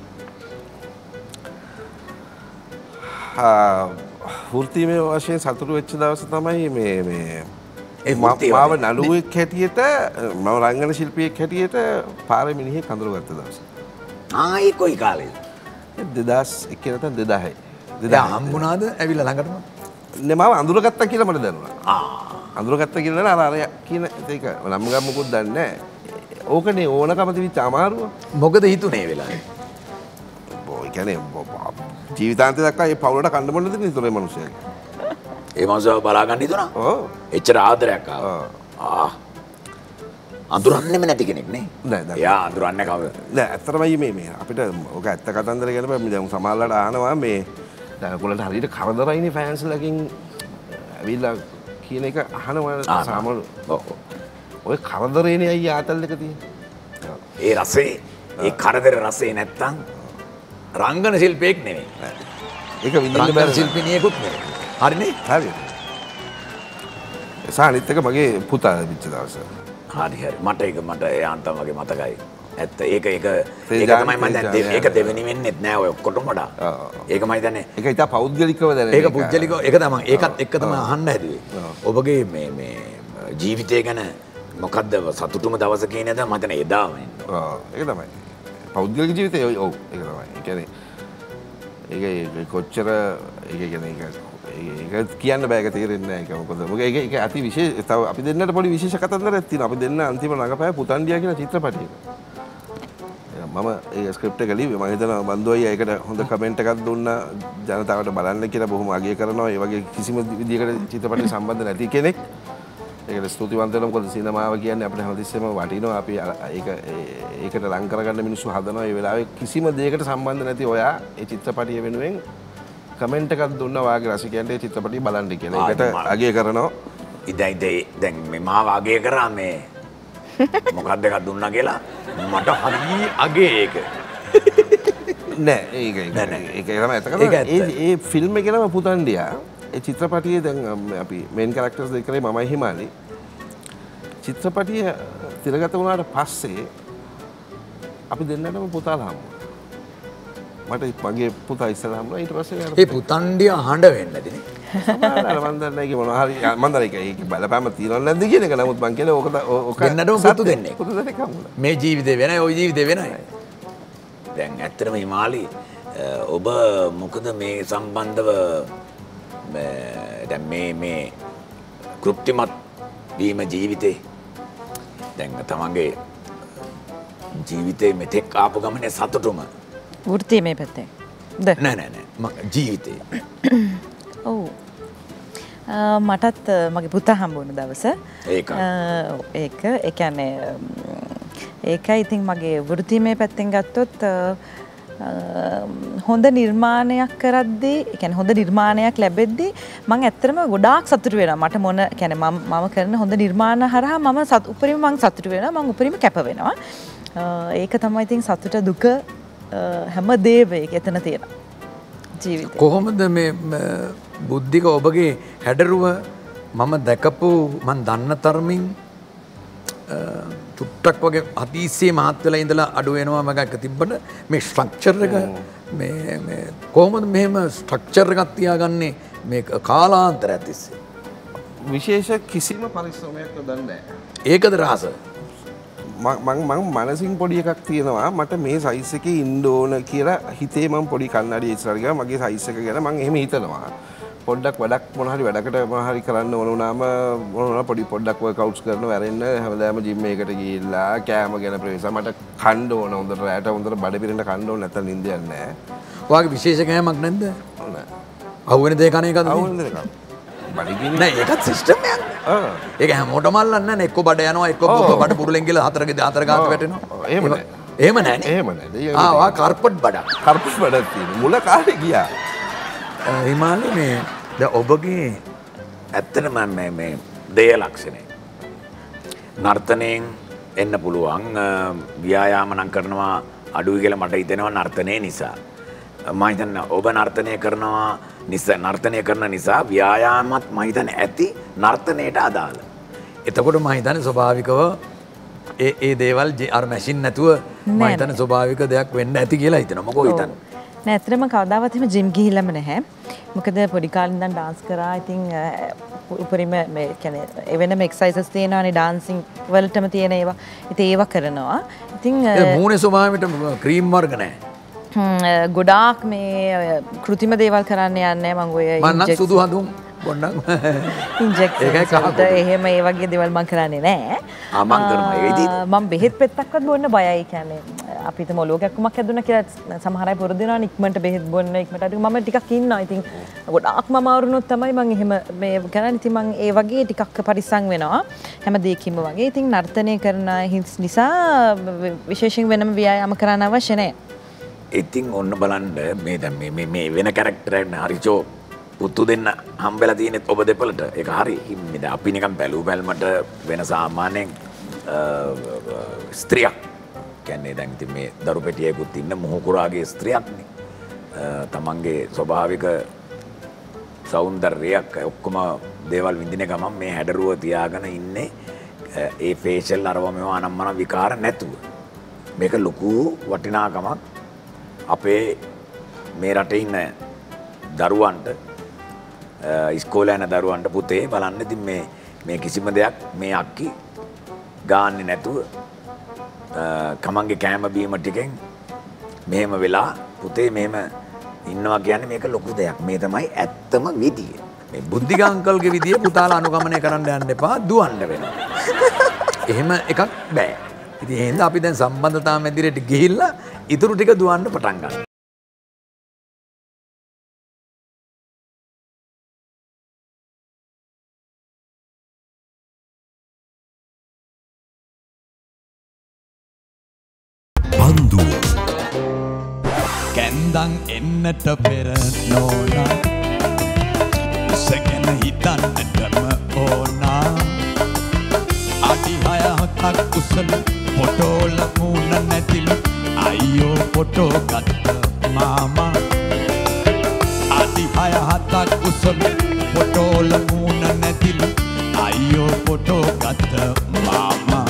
වෘත්තීමය වශයෙන් සතුටු වෙච්ච දවස තමයි මේ මේ මාව නළුවෙක් හැටියට මම රංගන ශිල්පියෙක් හැටියට පාරේ මිනිහෙක් අඳුරගත්ත දවස. ආ ඒ කොයි කාලේද? දෙදාස් එක නැත්නම් දෙදාහයි. දෙදා හම්බුණාද ඇවිල්ලා ළඟටම? නේ මාව අඳුරගත්තා කියලා මට දැනුණා. ආ අඳුරගත්තා කියලා නේද අර අර කියන ඒක නම් ගම් මොකුත් දන්නේ නැහැ. ඕකනේ ඕනකම තිබිච්ච අමාරුව. මොකද හිතුනේ වෙලාවේ? බෝ කියන්නේ ජීවිතාන්තය දක්වා මේ පවුලට කන්න බොන්න දෙන්නේ ඉතල මේ මිනිස්සුන්ගේ. ඒ මනුස්සයව බලා ගන්න හිතුණා? ඔව්. එච්චර ආදරයක් ආවා. ආ. අඳුරන්නේම නැති කෙනෙක් නේ? නෑ නෑ. එයා අඳුරන්නේ කවුද? නෑ ඇත්තටම මේ මේ අපිට ඔක ඇත්ත කතන්දර ගැන බෑ දැන් සමහරලාට අහනවා මේ දැන් ඔයගොල්ලන්ට හරියට කරදරයිනේ ෆෑන්ස්ලකින් ඇවිල්ලා කියන එක අහනවා සාමාන්‍ය. ඔව්. ඔය කරදරේනේ අයියා ආතල් එක තියෙන්නේ. ඒ රසේ ඒ කරදර රසේ නැත්තම් රංගන ශිල්පියෙක් නෙමෙයි. ඒක විඳින්න බැරි ශිල්පිනියෙකුත් නෙමෙයි. හරිනේ? හරි. සානිත් එක මගේ පුතා ලැබිච්ච දවස. හරි හරි. මට ඒක මට යාන්තම් වගේ මතකයි. ඇත්ත ඒක ඒක ඒක තමයි මම දැන් ඒක දෙවෙනි වෙන්නෙත් නෑ ඔය ඔක්කොටම වඩා. ඒක මම හිතන්නේ ඒක ඉතා පෞද්ගලිකව දැනෙන. ඒක පුද්ගලිකව ඒක තමයි. ඒකත් එක්ක තමයි අහන්න හැදුවේ. ඔබගේ මේ මේ ජීවිතය ගැන මොකද්ද සතුටුම දවස කියන එක මම හිතන්නේ එදා වෙන්නේ. ඔව් ඒක තමයි. පෞද්ගලික ජීවිතේ ඔව් ඒක තමයි. ඒ කියන්නේ ඒක කොච්චර ඒක කියන්නේ ඒක ඒක කියන්න බෑ ඒක තේරෙන්නේ නැහැ ඒක මොකද මොකද ඒක ඒක අති විශේෂ තව අපි දෙන්නට පොඩි විශේෂ කතන්දරයක් තියෙනවා. අපි දෙන්න අන්තිම රඟපෑ පුතන්ඩියා කියන චිත්‍රපටයක. මම ඒ ස්ක්‍රිප්ට් එක ලිව්වේ මම හිතනවා බන්දු අයියා ඒකට හොඳ කමෙන්ට් එකක් දුන්නා ජනතාවට බලන්න කියලා බොහොම අගය කරනවා. ඒ වගේ කිසිම විදියකට චිත්‍රපටයට සම්බන්ධ නැති කෙනෙක්. ඒකට ස්තුතිවන්ත වෙනවා මොකද සිනමාව කියන්නේ අපිට හැමතිස්සෙම වටිනවා. අපි ඒක ඒකට ලං කරගන්න මිනිස්සු හදනවා. ඒ වෙලාවේ කිසිම දෙයකට සම්බන්ධ නැති ඔයා ඒ චිත්‍රපටිය වෙනුවෙන් කමෙන්ට් එකක් දුන්නා වාගේ රසිකයන්ට ඒ චිත්‍රපටිය බලන්න කියලා. ඒකට අගය කරනවා. ඉතින් දැන් මේ මාව අගය කරා මේ මොකක්ද එකක් දුන්නා කියලා මට හරි අගේ ඒක. නෑ ඒක ඒක ඒක තමයි ඇත්ත. ඒ ඒ ෆිල්ම් එකේ නම පුතන්ඩියා. ඒ චිත්‍රපටියේ දැන් අපි මේන් කැරක්ටර්ස් දෙක කරේ මමයි හිමාලි. චිත්‍රපටිය තිරගත වුණාට පස්සේ අපි දෙන්නටම පුතාලා හම්බුණා. මට මගේ පුතා ඉස්සරහ හම්බුණා. ඊට පස්සේ ඒ පුතන්ඩියා හඬ වෙන්නේ නැතිනේ. සමහරවල් මන් දන්නේ ඒක මොනවා හරි මන් දන්නේ ඒක ඒක බලපෑම තියනවද නැද්ද කියන එක. නමුත් මං කියන්නේ ඕක ඕක දෙන්නටම පුතු දෙන්නේ. පුතු දෙන්නේ හම්බුණා. මේ ජීවිතේ වෙනයි ওই ජීවිතේ වෙනයි. දැන් ඇත්තටම හිමාලි ඔබ මොකද මේ සම්බන්ධව දැන් මේ මේ කෘත්‍රිමත් වීම ජීවිතේ දැන් තමන්ගේ ජීවිතේ මෙතෙක් ආපු ගමනේ සතුටුම වෘත්තීමේ පැත්තෙන් ද නෑ නෑ නෑ ජීවිතේ ඔව් මටත් මගේ පුතා හම්බුණු දවස ඒක ඒක ඒ කියන්නේ ඒකයි ඉතින් මගේ වෘත්තීමේ පැත්තෙන් ගත්තොත් හොඳ නිර්මාණයක් කරද්දී ඒ කියන්නේ හොඳ නිර්මාණයක් ලැබෙද්දී මම ඇත්තටම ගොඩාක් සතුටු වෙනවා. මට මොන කියන්නේ මම මම කරන හොඳ නිර්මාණ හරහා මම සත් උපරිම මම සතුටු වෙනවා. මම උපරිම කැප වෙනවා. ඒක තමයි ඉතින් සතුට දුක හැම දේම ඒක එතන තියෙනවා. ජීවිතේ. කොහොමද මේ බුද්ධික ඔබගේ හැඩරුව මම දැකපු මම දන්න තරමින් චුට්ටක් වගේ අතිශය මහත් වෙලා ඉඳලා අඩු වෙනවා මගක් තිබ්බට මේ ස්ට්‍රක්චර් එක මේ මේ කොහොමද මෙහෙම ස්ට්‍රක්චර් එකක් තියාගන්නේ මේ කාලාන්තරයක් තිස්සේ විශේෂ කිසිම පරිශ්‍රමයක් දන්නේ නැහැ. ඒකද රහස? මං මං මනසින් පොඩි එකක් තියෙනවා මට මේ සයිස් එකේ ඉන්න ඕන කියලා හිතේ මං පොඩි කන්නඩිය ඉස්සරහ ගියා මගේ සයිස් එක ගැන මං එහෙම හිතනවා. පොඩ්ඩක් වැඩක් මොන හරි වැඩකට මොන හරි කරන්න ඕන වුණාම මොන වුණා පොඩි පොඩ්ඩක් වර්ක්අවුට්ස් කරනවා වැරෙන්න හැමදාම ජිම් එකකට ගිහිල්ලා කෑම ගැන ප්‍රේස මට කන්න ඕන හොඳට රැට හොඳට බඩ පිරෙන්න කන්න ඕන නැත්නම් නිින්ද යන්නේ නැහැ. ඔයාගේ විශේෂ කෑමක් නැද්ද? නෑ. අහුවෙන දේ කන එකද? අහුවෙන දේ කන. බඩගිනි නෑ ඒකත් සිස්ටම් එකක්. ආ. ඒක හැමෝටම අල්ලන්නේ නැහැ. එක්ක බඩ යනවා එක්ක බඩ පුරුලෙන් ගිහලා හතරක හතර ගාත වැටෙනවා. එහෙම නෑ. එහෙම නෑනේ. එහෙම නෑ. ආ ඔයා කාර්පට් බඩක්. කාර්පට් බඩක් තියෙන. මුල කාලේ ගියා. හිමාලි මේ ද ඔබගේ ඇත්තටම මේ මේ දේය ලක්ෂණය නර්තනයෙන් එන්න පුළුවන් ව්‍යායාම නම් කරනවා අඩුයි කියලා මට හිතෙනවා නර්තනය නිසා මම හිතන්නේ ඔබ නර්තනය කරනවා නිසා නර්තනය කරන නිසා ව්‍යායාමත් මම හිතන්නේ ඇති නර්තනයට අදාළ. එතකොට මම හිතන්නේ ස්වභාවිකව ඒ ඒ දේවල් අර මැෂින් නැතුව මම හිතන්නේ ස්වභාවික දෙයක් වෙන්න ඇති කියලා හිතනවා. මොකෝ හිතන්නේ? නෑ ඇත්තටම කවදාවත් එහෙම ජිම් ගිහිල්ලාම නැහැ. මොකද පොඩි කාලේ ඉඳන් ඩාන්ස් කරා. ඉතින් උපරිම මේ කියන්නේ එවෙනම එක්සර්සයිසස් තියෙනවානේ ඩාන්සින් වලටම තියෙන ඒවා. ඉතින් ඒවා කරනවා. ඉතින් ඒ මූණේ ස්වභාවයට ක්‍රීම් වර්ග නැහැ. හ්ම් ගොඩාක් මේ කෘතිම දේවල් කරන්න යන්නේ මම ඔය මම සුදු හඳුන් බොන්නම් ඉන්ජෙක්ෂන් එහෙම ඒ වගේ දේවල් මම කරන්නේ නැහැ. ආ මම කරනවා ඒක ඉතින් මම බෙහෙත් පෙත්තක්වත් බොන්න බයයි. කියන්නේ අපිට මොළොක කැක්කුමක් හැදුණා කියලා සමහර අය පුරුදු වෙනවනේ ඉක්මනට බෙහෙත් බොන්න ඉක්මනට අද මම ටිකක් ඉන්නවා. ඉතින් ගොඩාක් මම අවරුණොත් තමයි මම එහෙම මේ කරන්නේ. ඉතින් මම ඒ වගේ ටිකක් පරිස්සම් වෙනවා හැම දෙයකින්ම වගේ. ඉතින් නර්තනය කරන නිසා විශේෂයෙන් වෙනම ව්‍යායාම කරන්න අවශ්‍ය නැහැ. ඉතින් ඔන්න බලන්න මේ දැන් මේ මේ වෙන කැරක්ටර් එකක් නේ හරිචෝ පුතු දෙන්න හම්බෙලා තියෙනෙත් ඔබ දෙපළට ඒක හරි හිම්මද අපි නිකන් බැලූ බැලමට වෙන සාමාන්‍යයෙන් ස්ත්‍රියක් කියන්නේ දැන් ඉතින් මේ දරු පෙටියෙකුත් ඉන්න මොහුකුරාගේ ස්ත්‍රියක්නේ තමන්ගේ ස්වභාවික සෞන්දර්යයක් ඔක්කොම දේවල් විඳින ගමන් මේ හැඩරුව තියාගෙන ඉන්නේ ඒ ෆේෂල් අරව මේවා අනම්මන විකාර නැතුව මේක ලොකු වටිනාකමක් අපේ මේ රටේ ඉන්න දරුවන්ට ඉස්කෝලේ යන දරුවන්ට පුතේ බලන්න ඉතින් මේ මේ කිසිම දෙයක් මේ අක්කි ගාන්නේ නැතුව කමංගේ කෑම බීම ටිකෙන් මෙහෙම වෙලා පුතේ මෙහෙම ඉන්නවා කියන්නේ මේක ලොකු දෙයක්. මේ තමයි ඇත්තම විදිය. මේ බුද්ධික අංකල්ගේ විදිය පුතාලා අනුගමනය කරන්න යන්න එපා දුවන්න වෙනවා. එහෙම එකක් බෑ. ඉතින් එහෙනම් අපි දැන් සම්බන්ධතාව මැදිරියට ගිහිල්ලා ඉතුරු ටික දුවන්න පටන් ගන්නවා. පන්දුව කැන්දන් එන්නට පෙර නෝනා උසගෙන හිතන්නටම ඕනා අඩි හය හතක් උසල පොටෝල මූණ නැතිලු අයියෝ පොටෝ ගත්ත මාමා අඩි හය හතක් උසල පොටෝල මූණ නැතිලු අයියෝ පොටෝ ගත්ත මාමා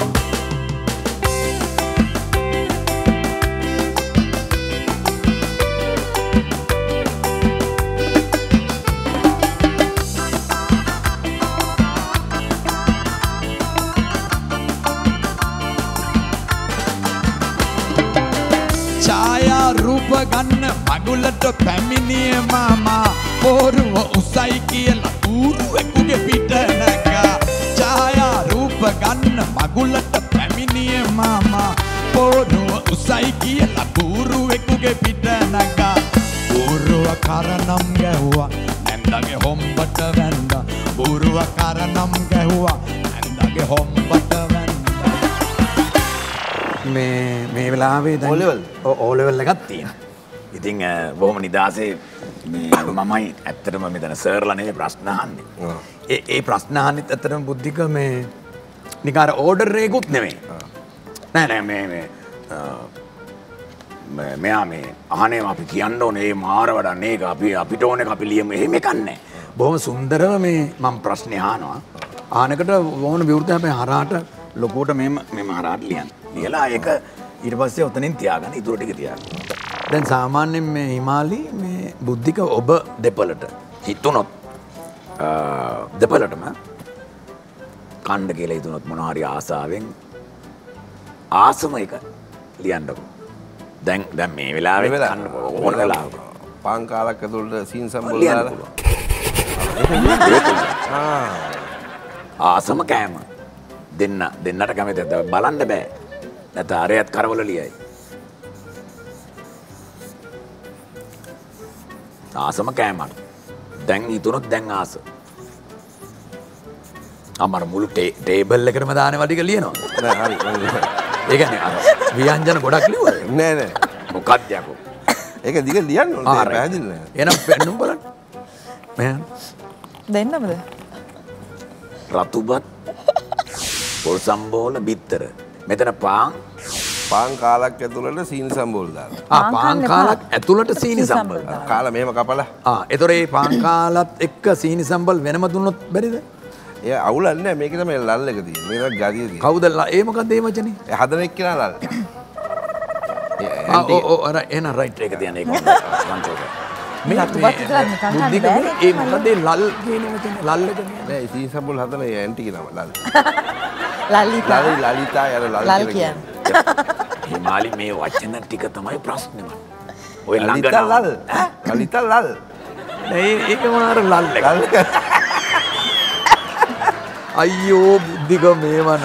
රූප ගන්න මගුලට පැමිණිය මාමා පෝරුව උසයි කියලා ඌරුවෙකුගේ පිට නැගා ඡායා රූප ගන්න මගුලට පැමිණිය මාමා පෝරුව උසයි කියලා ඌරුවෙකුගේ පිට නැගා ඌරුව කරනම් ගැහුවා නැන්දගේ හොම්බට වැන්දා ඌරුව කරනම් ගැහුවා නැන්දගේ හොම්බට මේ මේ වෙලාවේ දැන් ඕ ලෙවල් ඕ ලෙවල් එකක් තියෙනවා. ඉතින් බොහොම නිදාසේ මමයි ඇත්තටම මෙතන සර්ලා නෙවෙයි ප්‍රශ්න අහන්නේ. ඒ ඒ ප්‍රශ්න අහන්නෙත් ඇත්තටම බුද්ධික මේ නිකන් අර ඕඩර් එකකුත් නෙවෙයි. නෑ නෑ මේ මේ මෙයා මේ අහනේ අපි කියන්න ඕනේ මේ මාර වැඩක් නේක අපි අපිට ඕනේ අපි ලියමු එහෙම එකක් නෑ. බොහොම සුන්දරව මේ මම ප්‍රශ්නේ අහනවා. ආනකට වොන විවෘතව අපේ හරහාට ලොකුවට මෙම මෙම හරහාට ලියන්න. ලියලා ඒක ඊට පස්සේ ඔතනින් තියාගන්න ඉතුරු ටික තියාගන්න. දැන් සාමාන්‍යයෙන් මේ හිමාලි මේ බුද්ධික ඔබ දෙපළට හිතුනොත් දෙපළටම කණ්ඩ කියලා හිතුනොත් මොනවා හරි ආසාවෙන් ආසම එක ලියන්නකො. දැන් දැන් මේ වෙලාවේ කන්න ඕන වෙලාවක පාන් කාලක් ඇතුළත සීන් සම්බෝල දාලා ආසම කෑම දෙන්න දෙන්නට කැමතිද බලන්න බෑ. නැත්නම් අරයත් කරවල ලියයි. ආසම කෑමක්. දැන් හිතුනොත් දැන් ආස. අමර මුළු ටේබල් එකටම දාන වටික ලියනවා. නෑ හරි. ඒ කියන්නේ අර ව්‍යංජන ගොඩක් ලියුවා. නෑ නෑ. මොකක්ද යකෝ? ඒක දිග ලියන්න ඕනේ. පැහැදිලි නෑ. එහෙනම් පෙන්නුම් බලන්න. මෙහෙන් දෙන්නමද? රතුබත් පොල් සම්බෝල බිත්තර. මෙතන පාන් පාන් කාලක් ඇතුළට සීනි සම්බෝල දාලා. ආ පාන් කාලක් ඇතුළට සීනි සම්බල්. කාලා මෙහෙම කපලා. ආ ඒතොර මේ පාන් කාලත් එක්ක සීනි සම්බල් වෙනම දුන්නොත් බැරිද? ඒ අවුලන්නේ නැහැ. මේක තමයි ලල් එක තියෙන්නේ. මේක ගතිය තියෙන්නේ. කවුද ඒ මොකක්ද ඒ වචනේ? ඒ හදන එක්කෙනා ලල්. ආ ඔව් ඔව් අර එන රයිට් එක තියන්නේ ඒක. මේ රතුපත් විතරක් නිකන් කන්න බෑනේ. ඒ මොකද ඒ ලල් කියන වචනේ ලල් එක කියන්නේ? නෑ සීනි සම්බෝල හදන ඒ ඇන්ටි කෙනාම ලල්. ලලිතා. ලල් ලලිතා යර ලල් ලල් කියන්නේ. හිමාලි මේ වචන ටික තමයි ප්‍රශ්නේ මම. ඔය ළඟ ලලිතා ලල්. ලලිතා ලල්. නෑ ඒක මොනාර ලල් එක. අයියෝ බුද්ධික මේවන.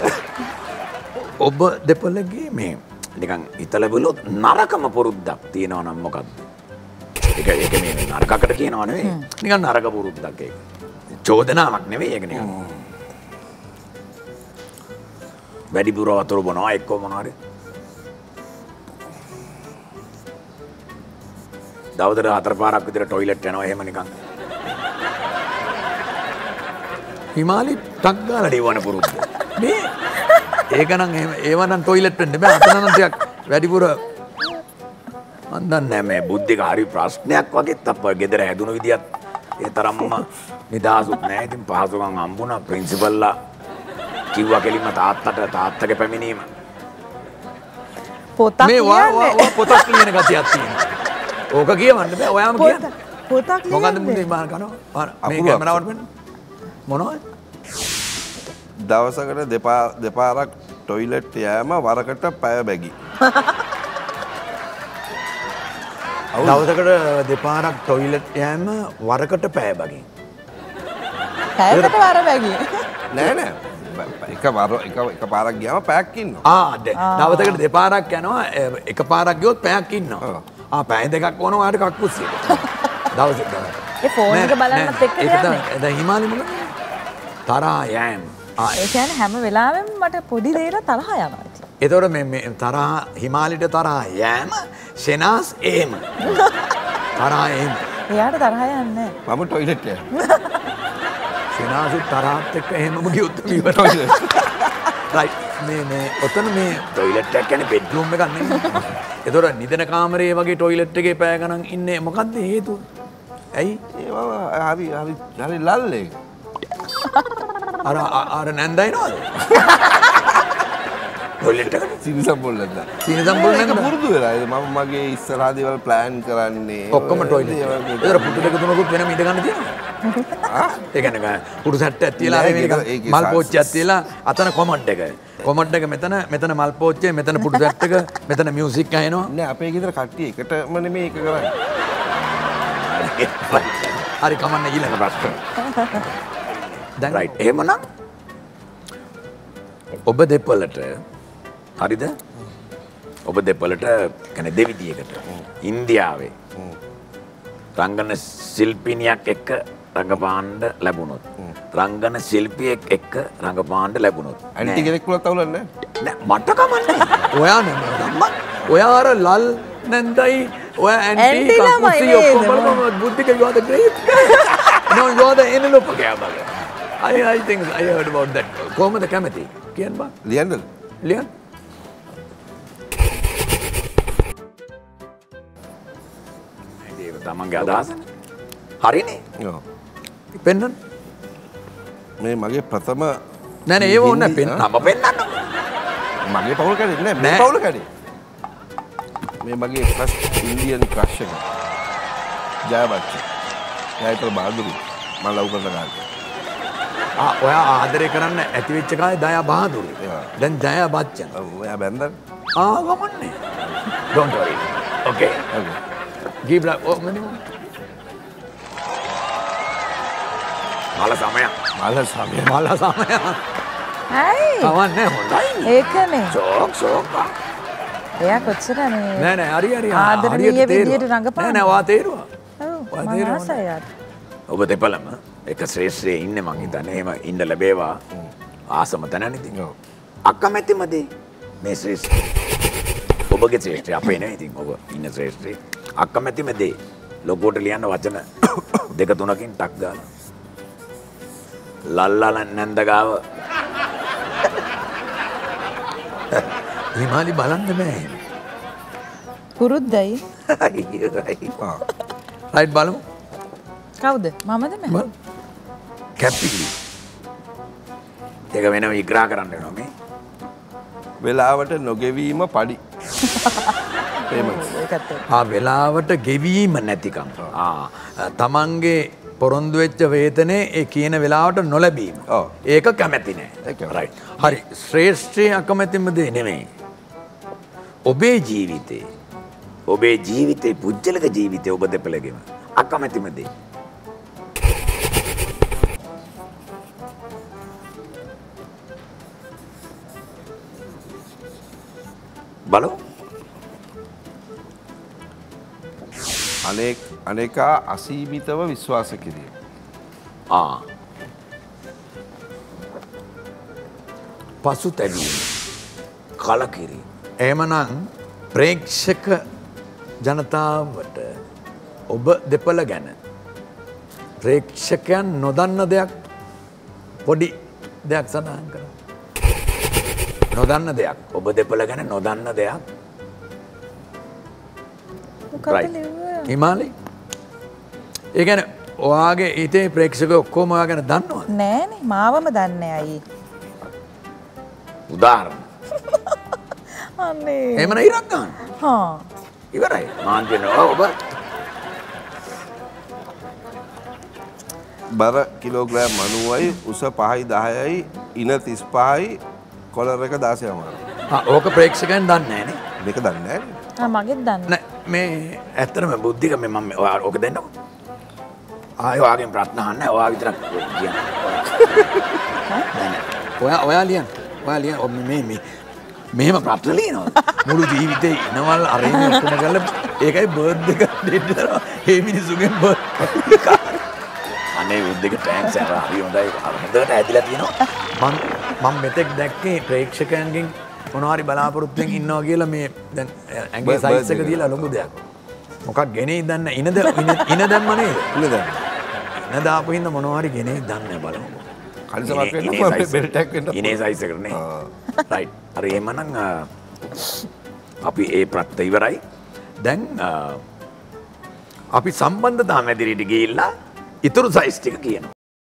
ඔබ දෙපළගේ මේ නිකන් හිතලා බලුවොත් නරකම පුරුද්දක් තියෙනවා නම් මොකද්ද? ඒක ඒක මේ නරකකට කියනවා නෙවෙයි. නිකන් නරක පුරුද්දක් ඒක. චෝදනාවක් නෙවෙයි ඒක නිකන්. වැඩිපුර වතුර බොනවා එක්ක මොනවා හරි. දවල්ට හතර පාරක් විතර টয়ලට් යනවා එහෙම නිකන්. හිමාලි ටක් ගාලා ඩිවන පුරුද්ද. මේ ඒක නම් එහෙම ඒව නම් টয়ලට් වෙන්න බෑ. අතන නම් ටිකක් වැඩිපුර මන් දන්නේ මේ බුද්ධික හරි ප්‍රශ්නයක් වගේත් අප්පා ගෙදර හැදුණු විදියත් ඒ තරම්ම නිදාසුත් නැහැ. ඉතින් පහසුකම් හම්බුණා ප්‍රින්සිපල්ලා කිව්වා කෙලින්ම තාත්තට තාත්තගේ පැමිණීම. පොතක් මේ කියන්නේ. වා පොතක් ලියන ගතියක් තියෙනවා. ඕක කියවන්න බෑ. ඔයාම කියන්න. පොතක් මොකද්ද ලියන්නේ. මුදේ බාන කරනවා. මේ කැමරාවට වෙන්න. මොනවද? දවසකට දෙපා දෙපාරක් টয়ලට් යෑම වරකට පැය බැගි. දවසකට දෙපාරක් টয়ලට් යෑම වරකට පැය බැගි. පැයකට වර බැගි. නෑ නෑ. එක වර එක එක පාරක් ගියාම පැයක් ඉන්නවා. ආ දවසකට දෙපාරක් යනවා එක පාරක් ගියොත් පැයක් ඉන්නවා. ආ පැය දෙකක් වුණා ඔයාලට කක්කුස්සිය. දවසට. ඒ ෆෝන් එක බලන්නත් එක්ක යන්නේ. දැන් හිමාලි මොකද? තරහා යෑම. ආ ඒ කියන්නේ හැම වෙලාවෙම මට පොඩි දෙයකට තරහ යනවා ඉතින්. ඒතකොට මේ මේ තරහා හිමාලිට තරහා යෑම සෙනාස් එහෙම. තරහා එහෙම. එයාට තරහ යන්නේ නැහැ. මම টয়ලට් යනවා. සෙනාසු තරහත් එක්ක එහෙමම ගියොත් ඉවරයි. රයිට් මේ මේ ඔතන මේ টয়ලට් එක කියන්නේ බෙඩ්රූම් එකක් නෙමෙයි. ඒතකොට නිදන කාමරේ වගේ টয়ලට් එකේ පැය ගණන් ඉන්නේ මොකද්ද හේතුව? ඇයි? ඒවා හරි හරි හරි ලල් ඒක. අර අර නැන්දයිනවද? টয়ලට් එක සීනි සම්බෝල නැද්ද? සීනි සම්බෝල ඒක නැද්ද? පුරුදු වෙලා. මම මගේ ඉස්සරහා දේවල් ප්ලෑන් කරන්නේ. ඔක්කොම টয়ලට්. ඒතර පුටු දෙක තුනකුත් වෙනම ඉඳ ගන්න තියෙනවා. ඒ කියන්නේ පුටු සැට්ටයක් තියලා නෑ, මේ ඒක- නිකන් ඒකේ මල් සාස්- පෝච්චියක් තියලා අතන කොමඩ් එක. කොමඩ් එක මෙතන මෙතන මල් පෝච්චිය මෙතන පුටු සැට් එක මෙතන මියුසික් අහනවා. නෑ අපේ ගෙදර කට්ටිය එකටම නෙමෙයි එක කරන්නේ. හරි කමන්න ඊළඟ ප්‍රශ්න. දැන් රයිට් එහෙමනම් ඔබ දෙපළට හරිද? ඔබ දෙපළට කියන්නේ දෙවිදියකට ඉන්දියාවේ රංගන ශිල්පිනියක් එක්ක රංගපාන්න ලැබුණොත් රංගන ශිල්පියෙක් එක්ක රංගපාන්න ලැබුණොත් ඇන්ටි කෙනෙක් වුණත් අවුලක් නෑ. නෑ මට කමන්නේ. ඔයා නෑ මම. ඔයා අර ලල් නැන්දයි ඔය ඇන්ටි ඇන්ටි ළමයි කකුසි නේද? ඔක්කොම බලපුවම බුද්ධික you are the great. No, you are the envelope කෑමක. I I think I heard about that. කොහොමද කැමති? කියන්න බා. ලියන්නද? ලියන්න. ඒක තමන්ගේ අදහස. හරිනේ. ඔව්. පෙන්නන්න. මේ මගේ ප්‍රථම නෑ නෑ ඒව ඕනේ පෙන්න. නම පෙන්නන්න. මගේ පවුල කඩේ නෑ මේ නෑ. පවුල කඩේ. මේ මගේ ෆස්ට් ඉන්දියන් ක්‍රෂ් එක. ජය බච්චන්. ජයතල් බහදුරු මම ලව් කරන කාලේ. ආ ඔයා ආදරය කරන්න ඇති වෙච්ච කාලේ දයා බහදුරු. දැන් ජය බච්චන්. ඔව් ඔයා බැන්දා. ආ ගමන්නේ. Don't worry. Okay. Okay. Give like oh මම මල සමය. මල සමය. මල සමය. ඇයි කවන්නේ හොඳයි. ඒකනේ ෂෝක් ෂෝක්. එයා කොච්චර මේ නෑ නෑ හරි හරි ආදරණීය හරියට තේරුවා. විදියට රඟපාන. නෑ නෑ වා තේරුවා. ඔව් ඔය මම තේරුණා. ආසයි යාට. ඔබ දෙපළම එක ශ්‍රේෂ්ඨයේ ඉන්නේ මං හිතන්නේ එහෙම ඉන්න ලැබේවා. ආසම තැනනේ ඉතින්. ඔව්. අකමැතිමද මේ ශ්‍රේෂ්ඨ. ඔබගේ ශ්‍රේෂ්ඨය අපේ නේ ඉතින් ඔබ ඉන්න ශ්‍රේෂ්ඨේ. අකමැතිමද ලොකෝට ලියන්න වචන දෙක තුනකින් ටක් ගාලා. ලල්ලල නැන්ද ගාව. හිමාලි බලන්න බෑ. පුරුද්දයි ආ. රයිට් බලමු. කවුද මමද මම කැපිලි. ඒක වෙන විග්‍රහ කරන්න වෙනවා මේ. වෙලාවට නොගෙවීම පඩි. පේමන්ට්ස්. ඒකත් ආ වෙලාවට ගෙවීම නැතිකම. ආ තමන්ගේ පොරොන්දු වෙච්ච වේතනේ ඒ කියන වෙලාවට නොලැබීම. ඔව්. ඒක කැමැති නෑ. ඒක. රයිට්. හරි. ශ්‍රේෂ්ඨයේ අකමැතිම දේ නෙමෙයි. ඔබේ ජීවිතේ ඔබේ ජීවිතේ පුජ්‍යලක ජීවිතේ ඔබ දෙපළගෙම අකමැතිම දේ. බලමු. අනෙක් අනේකා අසීමිතව විශ්වාස කිරීම. ආ. පසුතැවීම. කලකිරීම. එහෙමනම් ප්‍රේක්ෂක ජනතාවට ඔබ දෙපළ ගැන ප්‍රේක්ෂකයන් නොදන්න දෙයක් පොඩි දෙයක් සඳහන් කරන්න. නොදන්න දෙයක් ඔබ දෙපළ ගැන නොදන්න දෙයක්. Right. හිමාලි. ඒ කියන්නේ ඔයාගේ හිතේ ප්‍රේක්ෂකයෝ ඔක්කොම ඔයා ගැන දන්නවද? නෑනේ මාවම දන්නේ අයි. උදාහරණ. අනේ. එහෙමනම් ඉරක් ගන්න. හා. ඉවරයි. මාන්ජන ඔබ බර කිලෝග්‍රෑම් අනූවයි උස පහයි දහයයි ඉන තිස් පහයි කොලර් එක දාසය අමාරුයි. ආ ඕක ප්‍රේක්ෂකයන් දන්නේ නැහැ නේ. මේක දන්නේ නැහැ නේ. ආ මගෙත් දන්නේ. නෑ මේ ඇත්තටම බුද්ධික මේ මම ඔයා ඕක දෙන්නකො. ආයෙ ඔයාගෙන් ප්‍රශ්න අහන්න ඔයා විතරක් කියන්න. නෑ නෑ. ඔයා ඔයා ලියන්න. ඔයා ලියන්න. ඔබ මේ මේ මෙහෙම ප්‍රශ්න ලියනවා. මුළු ජීවිතේ ඉනවල් අරගෙන ඔක්කොම කරලා ඒකයි බර්ත්ඩේ එක දෙන්න. මේ මිනිස්සුගෙන් බර්ත්ඩේ අනේ බුද්ධික ටැන්ක්ස් අර හරි හොඳයි. හොඳට ඇදිලා තියෙනවා. මම මම මෙතෙක් දැක්කේ ප්‍රේක්ෂකයන්ගෙන් මොනවාරි බලාපොරොත්තුෙන් ඉන්නවා කියලා මේ දැන් ඇඟේ සයිස් එක දීලා ලොකු දෙයක්. මොකක් ගෙනේ දන්න ඉනද ඉන දැම්ම නේද? ඉන්න දැන්. ඉන දාපු හින්දා මොනවාරි ගෙනේ දන්නේ බලමු. කලිසමක් වෙන්න පුළුවන් බෙල්ට් එකක් වෙන්න. ඉනේ සයිස් එකට නේ. රයිට්. හරි එහෙමනම් අපි ඒ ප්‍රත්‍ය ඉවරයි. දැන් අපි සම්බන්ධතා මැදිරියට ගිහිල්ලා ඉතුරු සයිස් ටික කියනවා.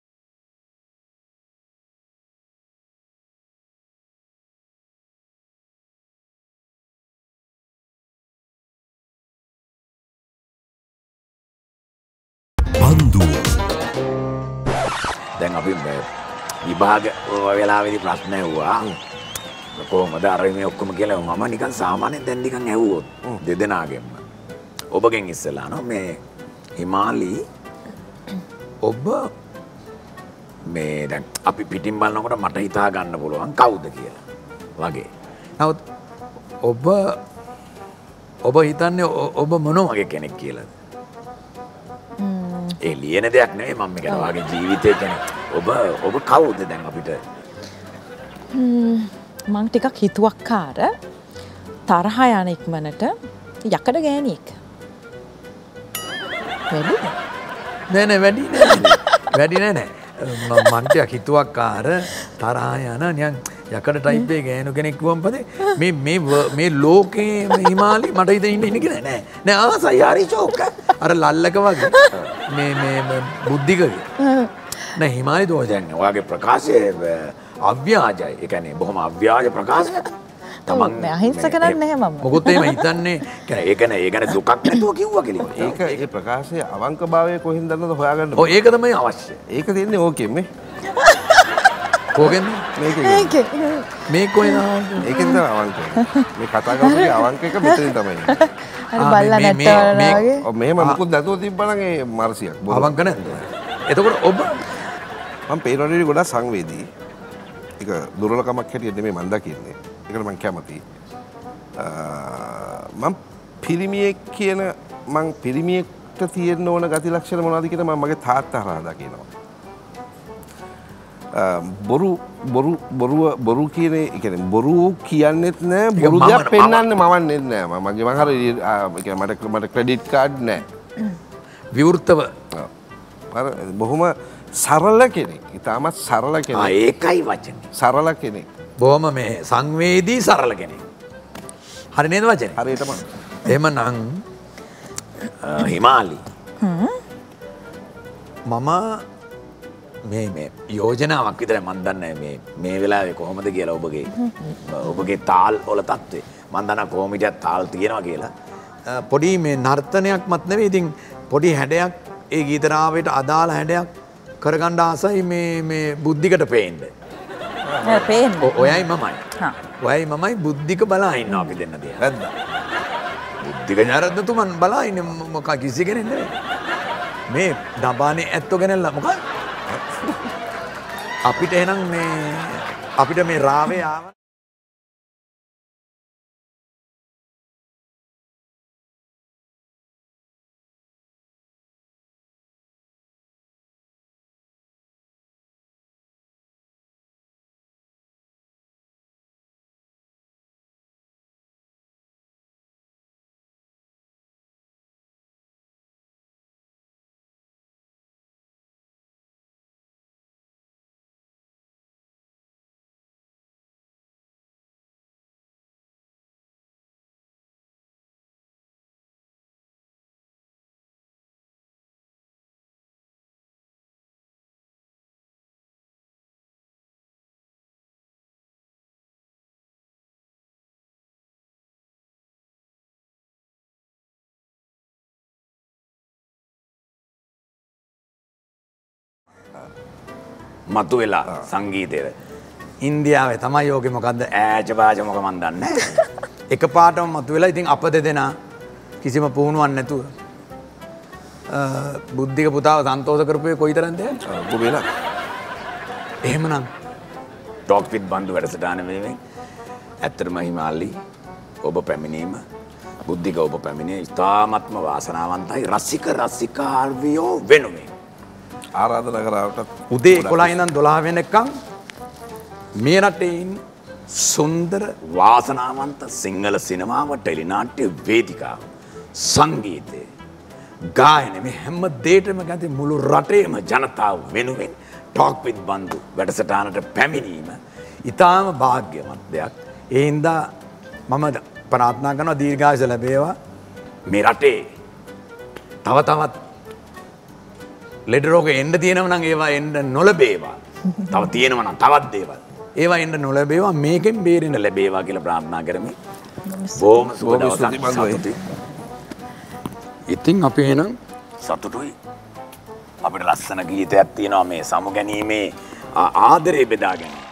දැන් අපි විභාග වෙලාවේදී ප්‍රශ්න ඇහුවා. කොහොමද අර මේ ඔක්කොම කියලා මම නිකන් සාමාන්‍යයෙන් දැන් නිකන් ඇහුවොත් දෙදෙනාගෙම. ඔබගෙන් ඉස්සලා නෝ මේ හිමාලි ඔබ මේ දැන් අපි පිටින් බලනකොට මට හිතා ගන්න පුළුවන් කවුද කියලා වගේ. නමුත් ඔබ ඔබ හිතන්නේ ඔබ මොන වගේ කෙනෙක් කියලාද? ඒ ලියන දෙයක් නෙවෙයි මම කියන වාගේ ජීවිතය කියන්නේ ඔබ ඔබ කවුද දැන් අපිට? මං ටිකක් හිතුවක්කාර තරහ යන ඉක්මනට යකඩ ගෑණියෙක්. වැඩි නෑ නෑ වැඩි නෑ. වැඩි නෑ නෑ. මම ටිකක් හිතුවක්කාර තරහා යන නිකන් යකඩ ටයිප් එකේ ගෑනු කෙනෙක් වුවම පස්සේ මේ මේ මේ ලෝකේ හිමාලි මට හිතෙන් ඉන්න ඉන්න කියලා නෑ. නෑ ආසයි හරි ෂෝක්. අර ලල්ලක වගේ මේ මේ බුද්ධිකගේ. නෑ හිමාලි දෝෂයක් නෑ. ඔයාගේ ප්‍රකාශය අව්‍යාජයි. ඒ කියන්නේ බොහොම අව්‍යාජ ප්‍රකාශයක්. තමන් අහිංසක නෑ මම. මොකොත් එහෙම හිතන්නේ කියන්නේ ඒ කියන්නේ ඒ ගැන දුකක් නැතුව කිව්වා කියලා. ඒක ඒ ප්‍රකාශයේ අවංකභාවය කොහෙන්ද දන්නද හොයාගන්න. ඔව් ඒක තමයි අවශ්‍ය. ඒක දෙන්නේ ඕකෙන් මේ. කොහෙන්ද? මේකෙන්. ඒකේ. මේ කොහෙන්ද අවංක? ඒකෙන් තමයි අවංක. මේ කතා කරන්නේ අවංක එක මෙතනින් තමයි. අර බල්ලා නැට්ටවල වගේ. ඔව් මෙහෙම මුකුත් නැතුව තිබ්බනම් ඒ මාර්සියක්. අවංක නැද්ද? එතකොට ඔබ මම පේනවනේ ගොඩක් සංවේදී. ඒක දුර්වලකමක් හැටියට නෙමෙයි මම දකින්නේ. ඒකට මම කැමතියි. මම පිරිමියෙක් කියන මම පිරිමියෙක්ට තියෙන්න ඕන ගති ලක්ෂණ මොනවද කියලා මම මගේ තාත්තා හරහා දකිනවා. බොරු බොරු බොරුව බොරු කියන ඒ කියන්නේ බොරු කියන්නෙත් නෑ බොරු දෙයක් පෙන්වන්න මවන්නෙත් නෑ. මම මගේ මම හරිය ඒ මට මට ක්‍රෙඩිට් කාඩ් නෑ. විවෘතව අර බොහොම සරල කෙනෙක්. ඉතාමත් සරල කෙනෙක්. ආ ඒකයි වචනේ. සරල කෙනෙක්. බොහොම මේ සංවේදී සරල කෙනෙක්. හරි නේද වචනේ? හරියටම. එහෙමනම් හිමාලි. මම මේ මේ යෝජනාවක් විතරයි මම දන්නේ මේ මේ වෙලාවේ කොහොමද කියලා ඔබගේ ඔබගේ තාල් වල තත්ත්වය. මම දන්නා කොහොමද තාල් තියෙනවා කියලා. පොඩි මේ නර්තනයක්මත් නෙවෙයි ඉතින් පොඩි හැඩයක් ඒ ගීතරාවේට අදාළ හැඩයක් කරගන්න ආසයි මේ මේ බුද්ධිකට පේන්න. නෑ පේන්න. ඔයයි මමයි. හා. ඔයයි මමයි බුද්ධික බලා ඉන්නවා අපි දෙන්න දිහා. නැද්ද? බුද්ධික ඥානද්ද තුමන් බලා ඉන්නේ මොකක් කිසි කෙනෙක් නෙවෙයි. මේ දබානේ ඇත්තෝ ගැනලා මොකක්ද? අපිට එහෙනම් මේ අපිට මේ රාවේ ආව මතු වෙලා සංගීතයට ඉන්දියාවේ තමයි යෝගේ මොකද්ද ඈච බාජ මොක මන් දන්නේ එක පාටම මතු වෙලා ඉතින් අප දෙදෙනා කිසිම පුහුණුවක් නැතුව බුද්ධික පුතාව සන්තෝෂ කරපුවේ කොයිතරම්ද ගොබේලා එහෙමනම් ටොක් විත් බන්දු වැඩසටහන වෙනුවෙන් ඇත්තටම හිමාලි ඔබ පැමිණීම බුද්ධික ඔබ පැමිණීම ඉතාමත්ම වාසනාවන්තයි රසික රසිකාර්වියෝ වෙනුවෙන් ආරාධනා කරාට උදේ එකොළහ ඉඳන් දොළහ වෙනකම් මේ රටේ සුන්දර වාසනාවන්ත සිංහල සිනමාව ටෙලිනාට්‍ය වේදිකාව සංගීතය ගායන මේ හැම දෙයකම ගැති මුළු රටේම ජනතාව වෙනුවෙන් ටොක් විත් බන්දු වැඩසටහනට පැමිණීම ඉතාම වාග්යමත් දෙයක්. ඒ හින්දා මම ප්‍රාර්ථනා කරනවා දීර්ඝායුෂ ලැබේවා මේ රටේ තව තවත් ලෙඩ රෝග එන්න තියෙනවා නම් ඒවා එන්න නොලැබේවා. තව තියෙනවා නම් තවත් දේවල්. ඒවා එන්න නොලැබේවා මේකෙන් බේරෙන්න ලැබේවා කියලා ප්‍රාර්ථනා කරමි. බොහොම සුබ දවසක්. ඉතින් අපි එහෙනම් සතුටුයි. අපිට ලස්සන ගීතයක් තියෙනවා මේ සමුගැනීමේ ආදරේ බෙදා ගැනීම.